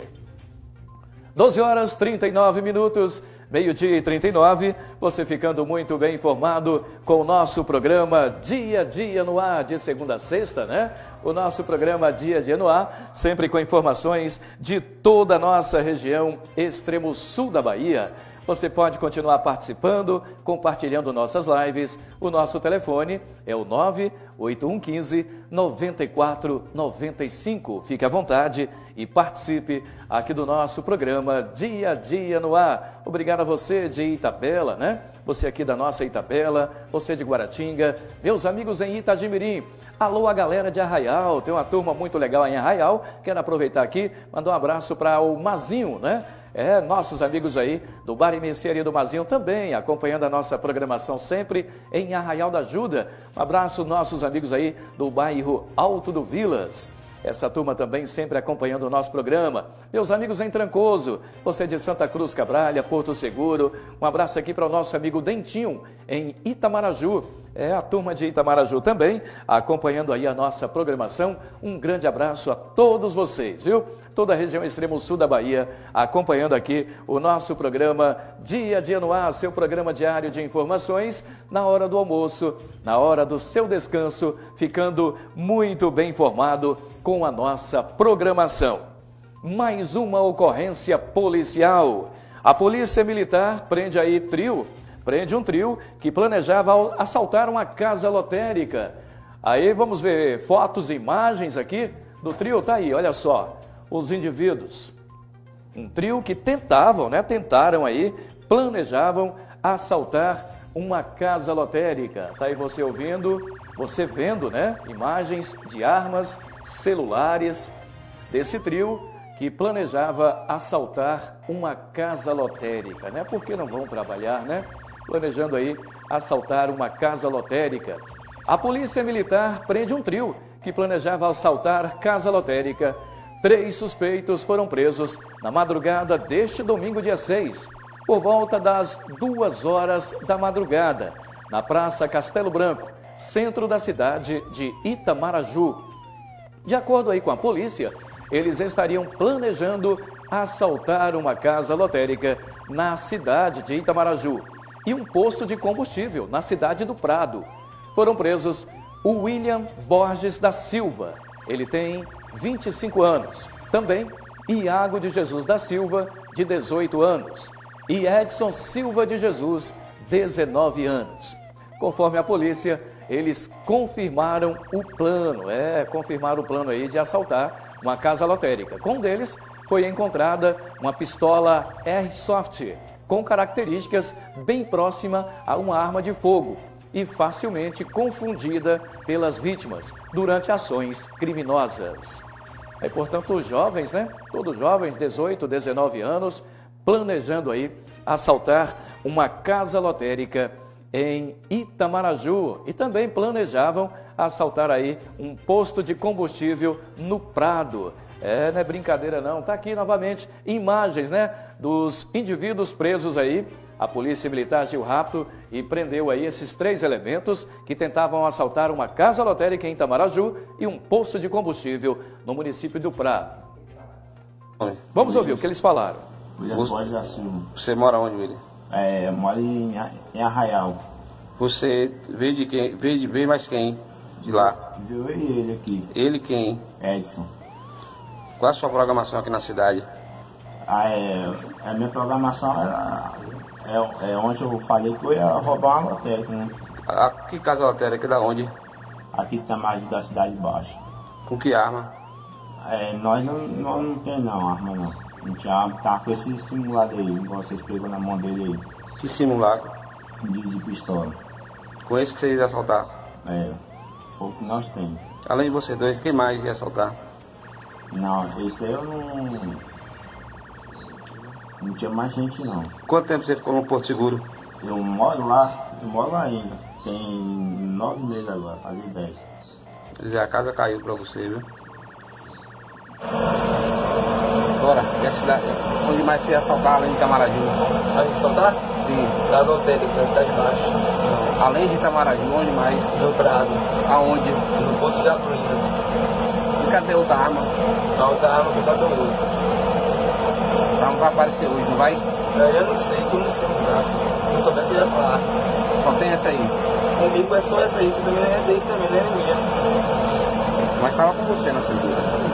doze horas e trinta e nove minutos, meio-dia e trinta e nove, você ficando muito bem informado com o nosso programa Dia a Dia no Ar, de segunda a sexta, né? O nosso programa Dia a Dia no Ar, sempre com informações de toda a nossa região extremo sul da Bahia. Você pode continuar participando, compartilhando nossas lives. O nosso telefone é o nove oito um um cinco, nove quatro nove cinco. Fique à vontade e participe aqui do nosso programa Dia a Dia no Ar. Obrigado a você de Itabela, né? Você aqui da nossa Itabela, você de Guaratinga, meus amigos em Itagimirim. Alô, a galera de Arraial, tem uma turma muito legal em Arraial. Quero aproveitar aqui, mandar um abraço para o Mazinho, né? É, nossos amigos aí do Bar e Mercearia do Mazinho também acompanhando a nossa programação sempre em Arraial da Ajuda. Um abraço nossos amigos aí do bairro Alto do Vilas. Essa turma também sempre acompanhando o nosso programa. Meus amigos em Trancoso, você de Santa Cruz Cabralha, Porto Seguro, um abraço aqui para o nosso amigo Dentinho, em Itamaraju. É a turma de Itamaraju também, acompanhando aí a nossa programação. Um grande abraço a todos vocês, viu? Toda a região extremo sul da Bahia, acompanhando aqui o nosso programa Dia a Dia no Ar, seu programa diário de informações, na hora do almoço, na hora do seu descanso, ficando muito bem informado com a nossa programação. Mais uma ocorrência policial. A Polícia Militar prende aí trio, prende um trio que planejava assaltar uma casa lotérica. Aí vamos ver fotos e imagens aqui do trio, tá aí, olha só. Os indivíduos, um trio que tentavam, né, tentaram aí, planejavam assaltar uma casa lotérica. Tá aí você ouvindo, você vendo, né, imagens de armas, celulares desse trio que planejava assaltar uma casa lotérica, né? Por que não vão trabalhar, né? Planejando aí assaltar uma casa lotérica. A Polícia Militar prende um trio que planejava assaltar casa lotérica. Três suspeitos foram presos na madrugada deste domingo, dia seis, por volta das duas horas da madrugada, na Praça Castelo Branco, centro da cidade de Itamaraju. De acordo aí com a polícia, eles estariam planejando assaltar uma casa lotérica na cidade de Itamaraju e um posto de combustível na cidade do Prado. Foram presos o William Borges da Silva, ele tem vinte e cinco anos. Também Iago de Jesus da Silva, de dezoito anos. E Edson Silva de Jesus, dezenove anos. Conforme a polícia, eles confirmaram o plano, é, confirmaram o plano aí de assaltar uma casa lotérica. Com um deles foi encontrada uma pistola Airsoft, com características bem próxima a uma arma de fogo e facilmente confundida pelas vítimas durante ações criminosas. É, portanto, os jovens, né? Todos jovens, dezoito, dezenove anos, planejando aí assaltar uma casa lotérica em Itamaraju e também planejavam assaltar aí um posto de combustível no Prado. É, não é brincadeira não, tá aqui novamente imagens, né, dos indivíduos presos aí. A Polícia Militar agiu rápido e prendeu aí esses três elementos que tentavam assaltar uma casa lotérica em Itamaraju e um posto de combustível no município do Prado. Oi. Vamos ouvir o que eles falaram. Você, você mora onde, William? É, eu moro em, em Arraial. Você veio de quem? Veio, de, veio mais quem de lá? Veio ele aqui. Ele quem? Edson. Qual a sua programação aqui na cidade? Ah, é, a minha programação é, é, é onde eu falei que eu ia roubar uma lotérica, né? Ah, que casa lotérica? Da onde? Aqui tá mais da cidade de baixo. Com que arma? É, nós não, nós não tem não, arma não. A gente tá com esse simulado aí, igual vocês pegou na mão dele aí. Que simulado? De, de pistola. Com esse que vocês iam assaltar? É, foi o que nós temos. Além de vocês dois, quem mais ia assaltar? Não, esse aí eu não... Não tinha mais gente não. Quanto tempo você ficou no Porto Seguro? Eu moro lá, eu moro lá ainda. Tem nove meses agora, fazer dez. Quer dizer, a casa caiu pra você, viu? Agora, e a cidade? Onde mais você ia assaltar além de Itamaraju? Além de assaltar? Sim. Casa lotérica, tá de baixo. Além de Itamaraju, onde mais? No Prado. Aonde? No posto de gasolina. E cadê outra arma? A outra arma que está do outro. A arma vai aparecer hoje, não vai? Eu não sei, como não sei o braço. Se eu soubesse, eu ia falar. Só tem essa aí? Comigo é só essa aí, que também é dele, também não é minha. Mas estava com você na cintura.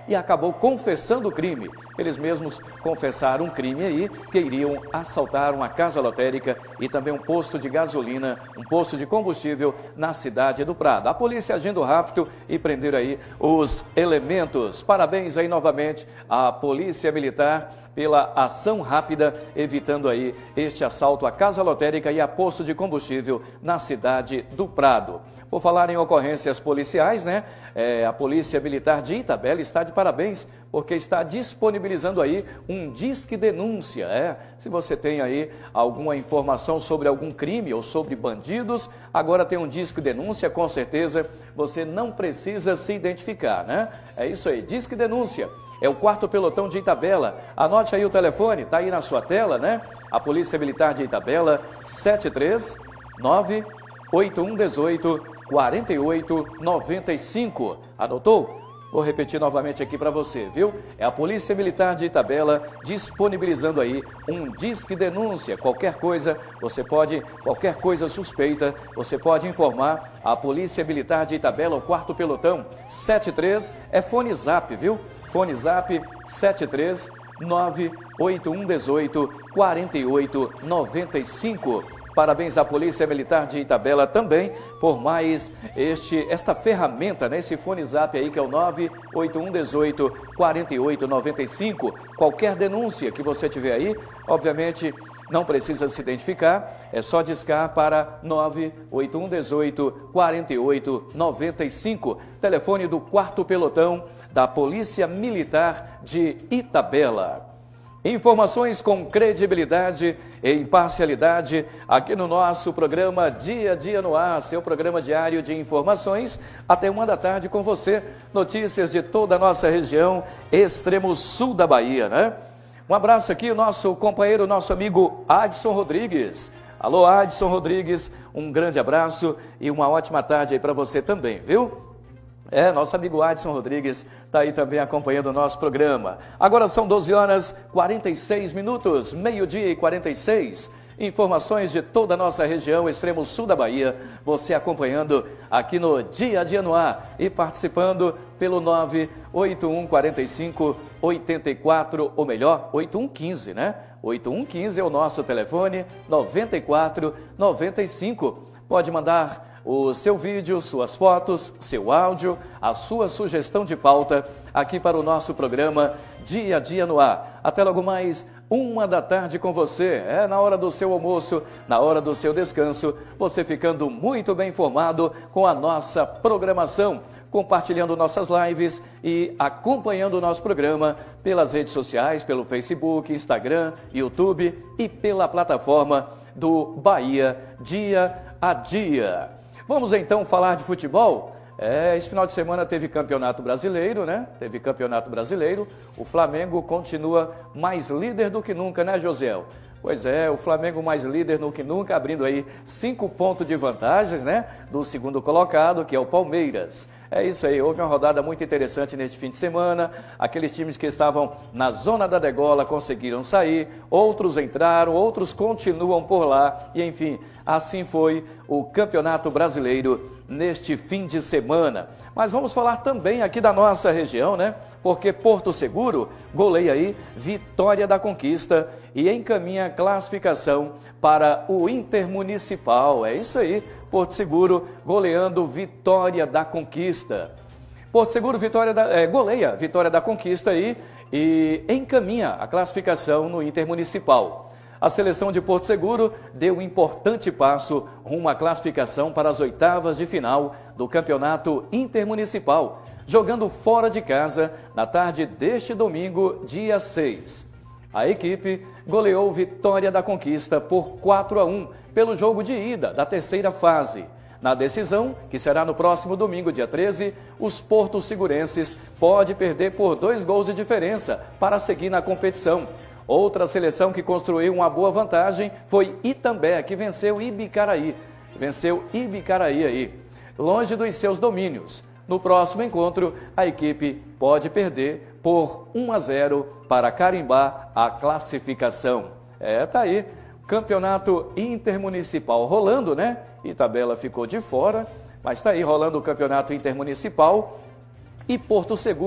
e acabou confessando o crime. Eles mesmos confessaram um crime aí, que iriam assaltar uma casa lotérica e também um posto de gasolina, um posto de combustível na cidade do Prado. A polícia agindo rápido e prenderam aí os elementos. Parabéns aí novamente à Polícia Militar pela ação rápida, evitando aí este assalto à casa lotérica e a posto de combustível na cidade do Prado. Por falar em ocorrências policiais, né? É, a Polícia Militar de Itabela está de parabéns, porque está disponibilizando aí um Disque Denúncia. É? Se você tem aí alguma informação sobre algum crime ou sobre bandidos, agora tem um Disque Denúncia, com certeza você não precisa se identificar, né? É isso aí, Disque Denúncia. É o quarto pelotão de Itabela. Anote aí o telefone, está aí na sua tela, né? A Polícia Militar de Itabela, sete três nove oito um um oito quatro oito nove cinco. Anotou? Vou repetir novamente aqui para você, viu? É a Polícia Militar de Itabela disponibilizando aí um Disque Denúncia. Qualquer coisa, você pode, qualquer coisa suspeita, você pode informar a Polícia Militar de Itabela, o quarto pelotão, sete três, é fone zap, viu? Fone zap sete três nove oito um um oito quatro oito nove cinco. Parabéns à Polícia Militar de Itabela também por mais este, esta ferramenta, né? Esse fone zap aí que é o nove oito um um oito quatro oito nove cinco. Qualquer denúncia que você tiver aí, obviamente não precisa se identificar, é só discar para nove oito um um oito quatro oito nove cinco. Telefone do quarto pelotão da Polícia Militar de Itabela. Informações com credibilidade e imparcialidade aqui no nosso programa Dia a Dia no Ar, seu programa diário de informações, até uma da tarde com você. Notícias de toda a nossa região, extremo sul da Bahia, né? Um abraço aqui, o nosso companheiro, nosso amigo Adson Rodrigues. Alô, Adson Rodrigues, um grande abraço e uma ótima tarde aí para você também, viu? É, nosso amigo Adson Rodrigues está aí também acompanhando o nosso programa. Agora são doze horas e quarenta e seis minutos, meio-dia e quarenta e seis. Informações de toda a nossa região, extremo sul da Bahia, você acompanhando aqui no Dia a Dia no Ar e participando pelo nove oito um quatro cinco oito quatro, ou melhor, oito um um cinco, né? oito um um cinco é o nosso telefone, nove quatro nove cinco. Pode mandar o seu vídeo, suas fotos, seu áudio, a sua sugestão de pauta aqui para o nosso programa Dia a Dia no Ar. Até logo mais, uma da tarde com você. É na hora do seu almoço, na hora do seu descanso, você ficando muito bem informado com a nossa programação, compartilhando nossas lives e acompanhando o nosso programa pelas redes sociais, pelo Facebook, Instagram, YouTube e pela plataforma do Bahia Dia a Dia. Vamos então falar de futebol? É, esse final de semana teve campeonato brasileiro, né? Teve campeonato brasileiro. O Flamengo continua mais líder do que nunca, né, Josiel? Pois é, o Flamengo mais líder do que nunca, abrindo aí cinco pontos de vantagens, né? Do segundo colocado, que é o Palmeiras. É isso aí, houve uma rodada muito interessante neste fim de semana. Aqueles times que estavam na zona da degola conseguiram sair, outros entraram, outros continuam por lá. E enfim, assim foi o Campeonato Brasileiro neste fim de semana. Mas vamos falar também aqui da nossa região, né? Porque Porto Seguro goleia aí Vitória da Conquista e encaminha a classificação para o Intermunicipal. É isso aí, Porto Seguro goleando Vitória da Conquista. Porto Seguro Vitória da, é, goleia Vitória da Conquista aí e encaminha a classificação no Intermunicipal. A seleção de Porto Seguro deu um importante passo rumo à classificação para as oitavas de final do Campeonato Intermunicipal, jogando fora de casa na tarde deste domingo, dia seis. A equipe goleou Vitória da Conquista por quatro a um pelo jogo de ida da terceira fase. Na decisão, que será no próximo domingo, dia treze, os porto-segurenses podem perder por dois gols de diferença para seguir na competição. Outra seleção que construiu uma boa vantagem foi Itambé, que venceu Ibicaraí. Venceu Ibicaraí aí, longe dos seus domínios. No próximo encontro, a equipe pode perder por um a zero para carimbar a classificação. É, tá aí, Campeonato Intermunicipal rolando, né? Itabela ficou de fora, mas tá aí rolando o Campeonato Intermunicipal. E Porto Seguro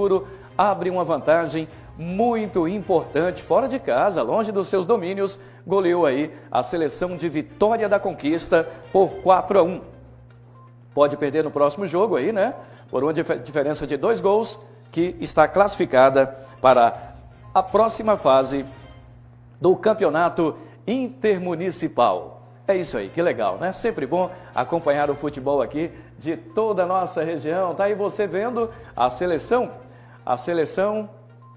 abre uma vantagem muito importante fora de casa, longe dos seus domínios, goleou aí a seleção de Vitória da Conquista por quatro a um. Pode perder no próximo jogo aí, né? Por uma dif- diferença de dois gols, que está classificada para a próxima fase do Campeonato Intermunicipal. É isso aí, que legal, né? Sempre bom acompanhar o futebol aqui de toda a nossa região. Tá aí você vendo a seleção, a seleção,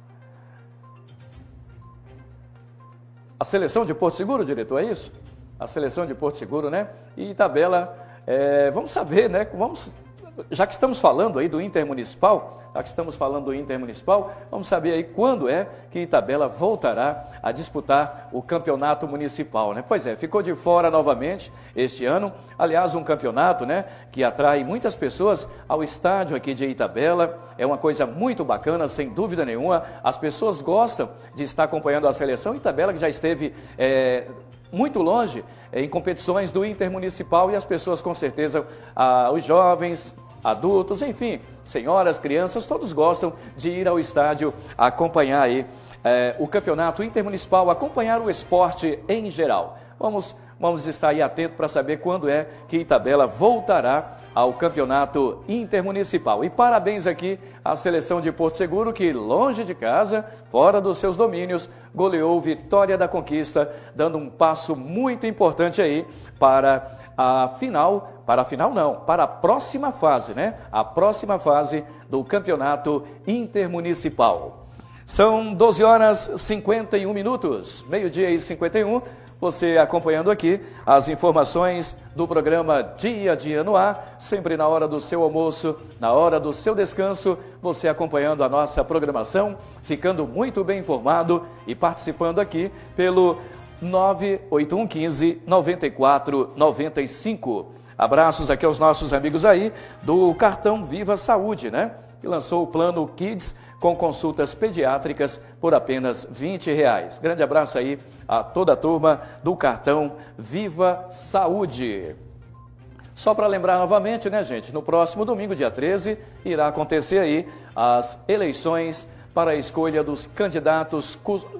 a seleção de Porto Seguro, diretor, é isso? A seleção de Porto Seguro, né? E Itabela, é, vamos saber, né? Vamos, já que estamos falando aí do Intermunicipal, já que estamos falando do Intermunicipal, vamos saber aí quando é que Itabela voltará a disputar o campeonato municipal, né? Pois é, ficou de fora novamente este ano. Aliás, um campeonato, né, que atrai muitas pessoas ao estádio aqui de Itabela. É uma coisa muito bacana, sem dúvida nenhuma. As pessoas gostam de estar acompanhando a seleção. Itabela, que já esteve é, muito longe é, em competições do Intermunicipal, e as pessoas, com certeza, ah, os jovens, adultos, enfim, senhoras, crianças, todos gostam de ir ao estádio acompanhar aí eh, o campeonato intermunicipal, acompanhar o esporte em geral. Vamos, vamos estar aí atentos para saber quando é que Itabela voltará ao campeonato intermunicipal. E parabéns aqui à seleção de Porto Seguro, que longe de casa, fora dos seus domínios, goleou Vitória da Conquista, dando um passo muito importante aí para a final, para a final não, para a próxima fase, né? A próxima fase do campeonato intermunicipal. São doze horas e cinquenta e um minutos, meio-dia e cinquenta e um. Você acompanhando aqui as informações do programa Dia a Dia no Ar, sempre na hora do seu almoço, na hora do seu descanso, você acompanhando a nossa programação, ficando muito bem informado e participando aqui pelo nove oito um um cinco, nove quatro nove cinco. Abraços aqui aos nossos amigos aí do cartão Viva Saúde, né? Que lançou o plano Kids com consultas pediátricas por apenas vinte reais. Grande abraço aí a toda a turma do cartão Viva Saúde. Só para lembrar novamente, né, gente? No próximo domingo, dia treze, irá acontecer aí as eleições para a escolha dos candidatos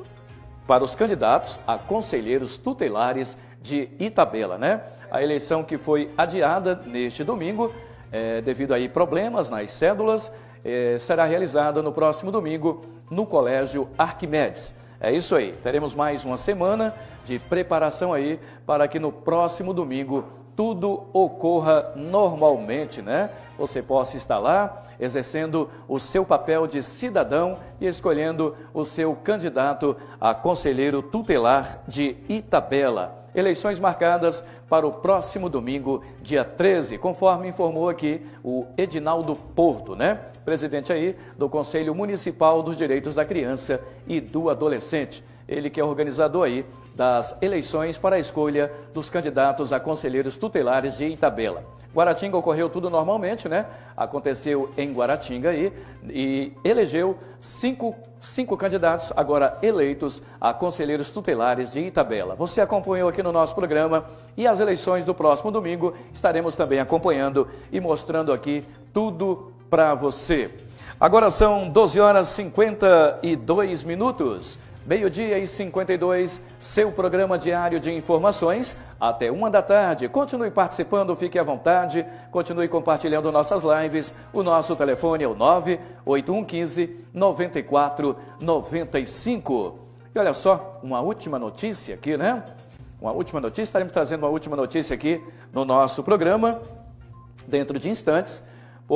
para os candidatos a conselheiros tutelares de Itabela, né? A eleição que foi adiada neste domingo, é, devido aí problemas nas cédulas, é, será realizada no próximo domingo no Colégio Arquimedes. É isso aí, teremos mais uma semana de preparação aí para que no próximo domingo tudo ocorra normalmente, né? Você possa estar lá exercendo o seu papel de cidadão e escolhendo o seu candidato a conselheiro tutelar de Itabela. Eleições marcadas para o próximo domingo, dia treze, conforme informou aqui o Edinaldo Porto, né? Presidente aí do Conselho Municipal dos Direitos da Criança e do Adolescente. Ele que é organizador aí das eleições para a escolha dos candidatos a conselheiros tutelares de Itabela. Guaratinga ocorreu tudo normalmente, né? Aconteceu em Guaratinga aí e elegeu cinco, cinco candidatos agora eleitos a conselheiros tutelares de Itabela. Você acompanhou aqui no nosso programa e as eleições do próximo domingo estaremos também acompanhando e mostrando aqui tudo para você. Agora são doze horas e cinquenta e dois minutos. Meio-dia e cinquenta e dois, seu programa diário de informações, até uma da tarde. Continue participando, fique à vontade, continue compartilhando nossas lives. O nosso telefone é o nove oito um um cinco, nove quatro nove cinco. E olha só, uma última notícia aqui, né? Uma última notícia, estaremos trazendo uma última notícia aqui no nosso programa, dentro de instantes,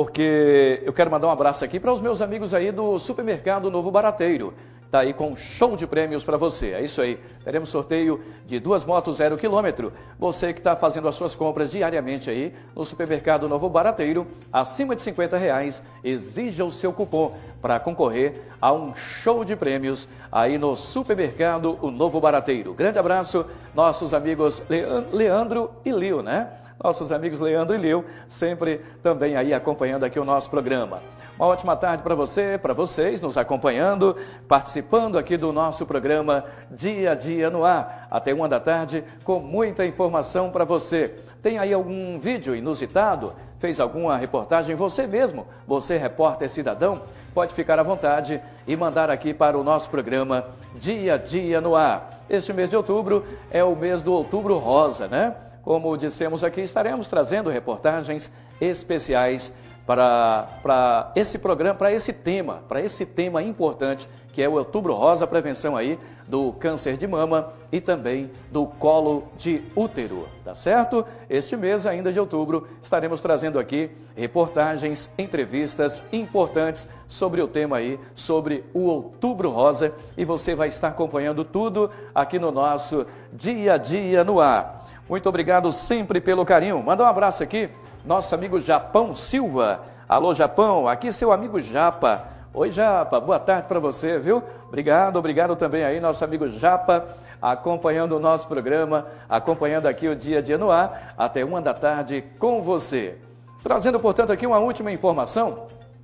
porque eu quero mandar um abraço aqui para os meus amigos aí do Supermercado Novo Barateiro. Está aí com um show de prêmios para você, é isso aí. Teremos sorteio de duas motos zero quilômetro. Você que está fazendo as suas compras diariamente aí no Supermercado Novo Barateiro, acima de cinquenta reais, exija o seu cupom para concorrer a um show de prêmios aí no Supermercado o Novo Barateiro. Grande abraço, nossos amigos Leandro e Lio, né? Nossos amigos Leandro e Lio, sempre também aí acompanhando aqui o nosso programa. Uma ótima tarde para você, para vocês, nos acompanhando, participando aqui do nosso programa Dia a Dia no Ar. Até uma da tarde, com muita informação para você. Tem aí algum vídeo inusitado? Fez alguma reportagem? Você mesmo, você repórter cidadão, pode ficar à vontade e mandar aqui para o nosso programa Dia a Dia no Ar. Este mês de outubro é o mês do Outubro Rosa, né? Como dissemos aqui, estaremos trazendo reportagens especiais para, para esse programa, para esse tema, para esse tema importante que é o Outubro Rosa, a prevenção aí do câncer de mama e também do colo de útero, tá certo? Este mês ainda de outubro estaremos trazendo aqui reportagens, entrevistas importantes sobre o tema aí, sobre o Outubro Rosa, e você vai estar acompanhando tudo aqui no nosso Dia a Dia no Ar. Muito obrigado sempre pelo carinho. Manda um abraço aqui, nosso amigo Japão Silva. Alô, Japão, aqui seu amigo Japa. Oi, Japa, boa tarde para você, viu? Obrigado, obrigado também aí, nosso amigo Japa, acompanhando o nosso programa, acompanhando aqui o Dia a Dia no Ar, até uma da tarde com você. Trazendo, portanto, aqui uma última informação.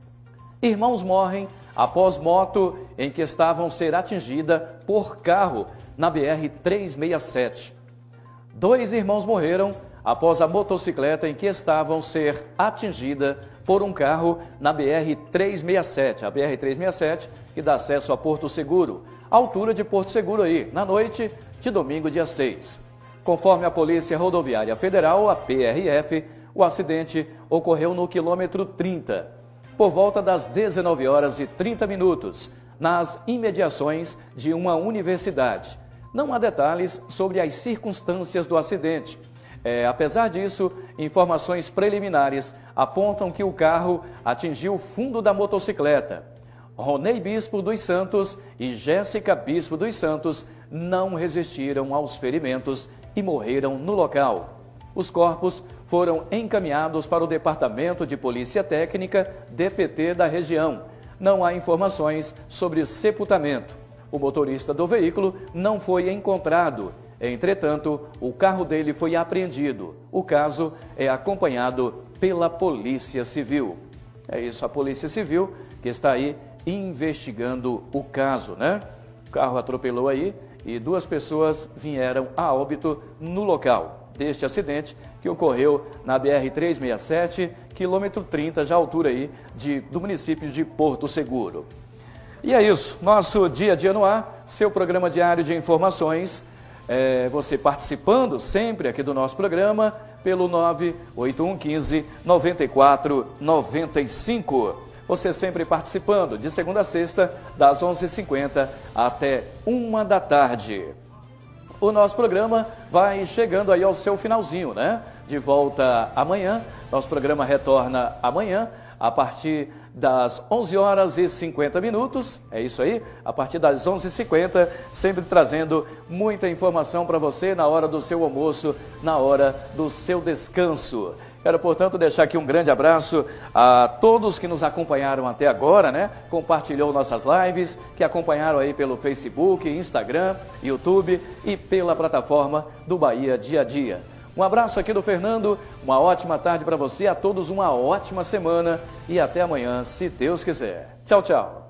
Irmãos morrem após moto em que estavam ser atingida por carro na B R trezentos e sessenta e sete. Dois irmãos morreram após a motocicleta em que estavam ser atingida por um carro na B R trezentos e sessenta e sete, a B R trezentos e sessenta e sete que dá acesso a Porto Seguro, altura de Porto Seguro aí, na noite de domingo, dia seis. Conforme a Polícia Rodoviária Federal, a P R F, o acidente ocorreu no quilômetro trinta, por volta das dezenove horas e trinta minutos, nas imediações de uma universidade. Não há detalhes sobre as circunstâncias do acidente. É, apesar disso, informações preliminares apontam que o carro atingiu o fundo da motocicleta. Ronei Bispo dos Santos e Jéssica Bispo dos Santos não resistiram aos ferimentos e morreram no local. Os corpos foram encaminhados para o Departamento de Polícia Técnica, D P T, da região. Não há informações sobre o sepultamento. O motorista do veículo não foi encontrado. Entretanto, o carro dele foi apreendido. O caso é acompanhado pela Polícia Civil. É isso, a Polícia Civil que está aí investigando o caso, né? O carro atropelou aí e duas pessoas vieram a óbito no local deste acidente que ocorreu na B R trezentos e sessenta e sete, quilômetro trinta, já altura aí de, do município de Porto Seguro. E é isso, nosso Dia a Dia no Ar, seu programa diário de informações. É, você participando sempre aqui do nosso programa pelo nove oito um um cinco, nove quatro nove cinco. Você sempre participando de segunda a sexta, das onze e cinquenta até uma da tarde. O nosso programa vai chegando aí ao seu finalzinho, né? De volta amanhã, nosso programa retorna amanhã a partir das onze horas e cinquenta minutos, é isso aí, a partir das onze e cinquenta, sempre trazendo muita informação para você na hora do seu almoço, na hora do seu descanso. Quero, portanto, deixar aqui um grande abraço a todos que nos acompanharam até agora, né? Compartilhou nossas lives, que acompanharam aí pelo Facebook, Instagram, YouTube e pela plataforma do Bahia Dia a Dia. Um abraço aqui do Fernando, uma ótima tarde para você, a todos uma ótima semana e até amanhã, se Deus quiser. Tchau, tchau.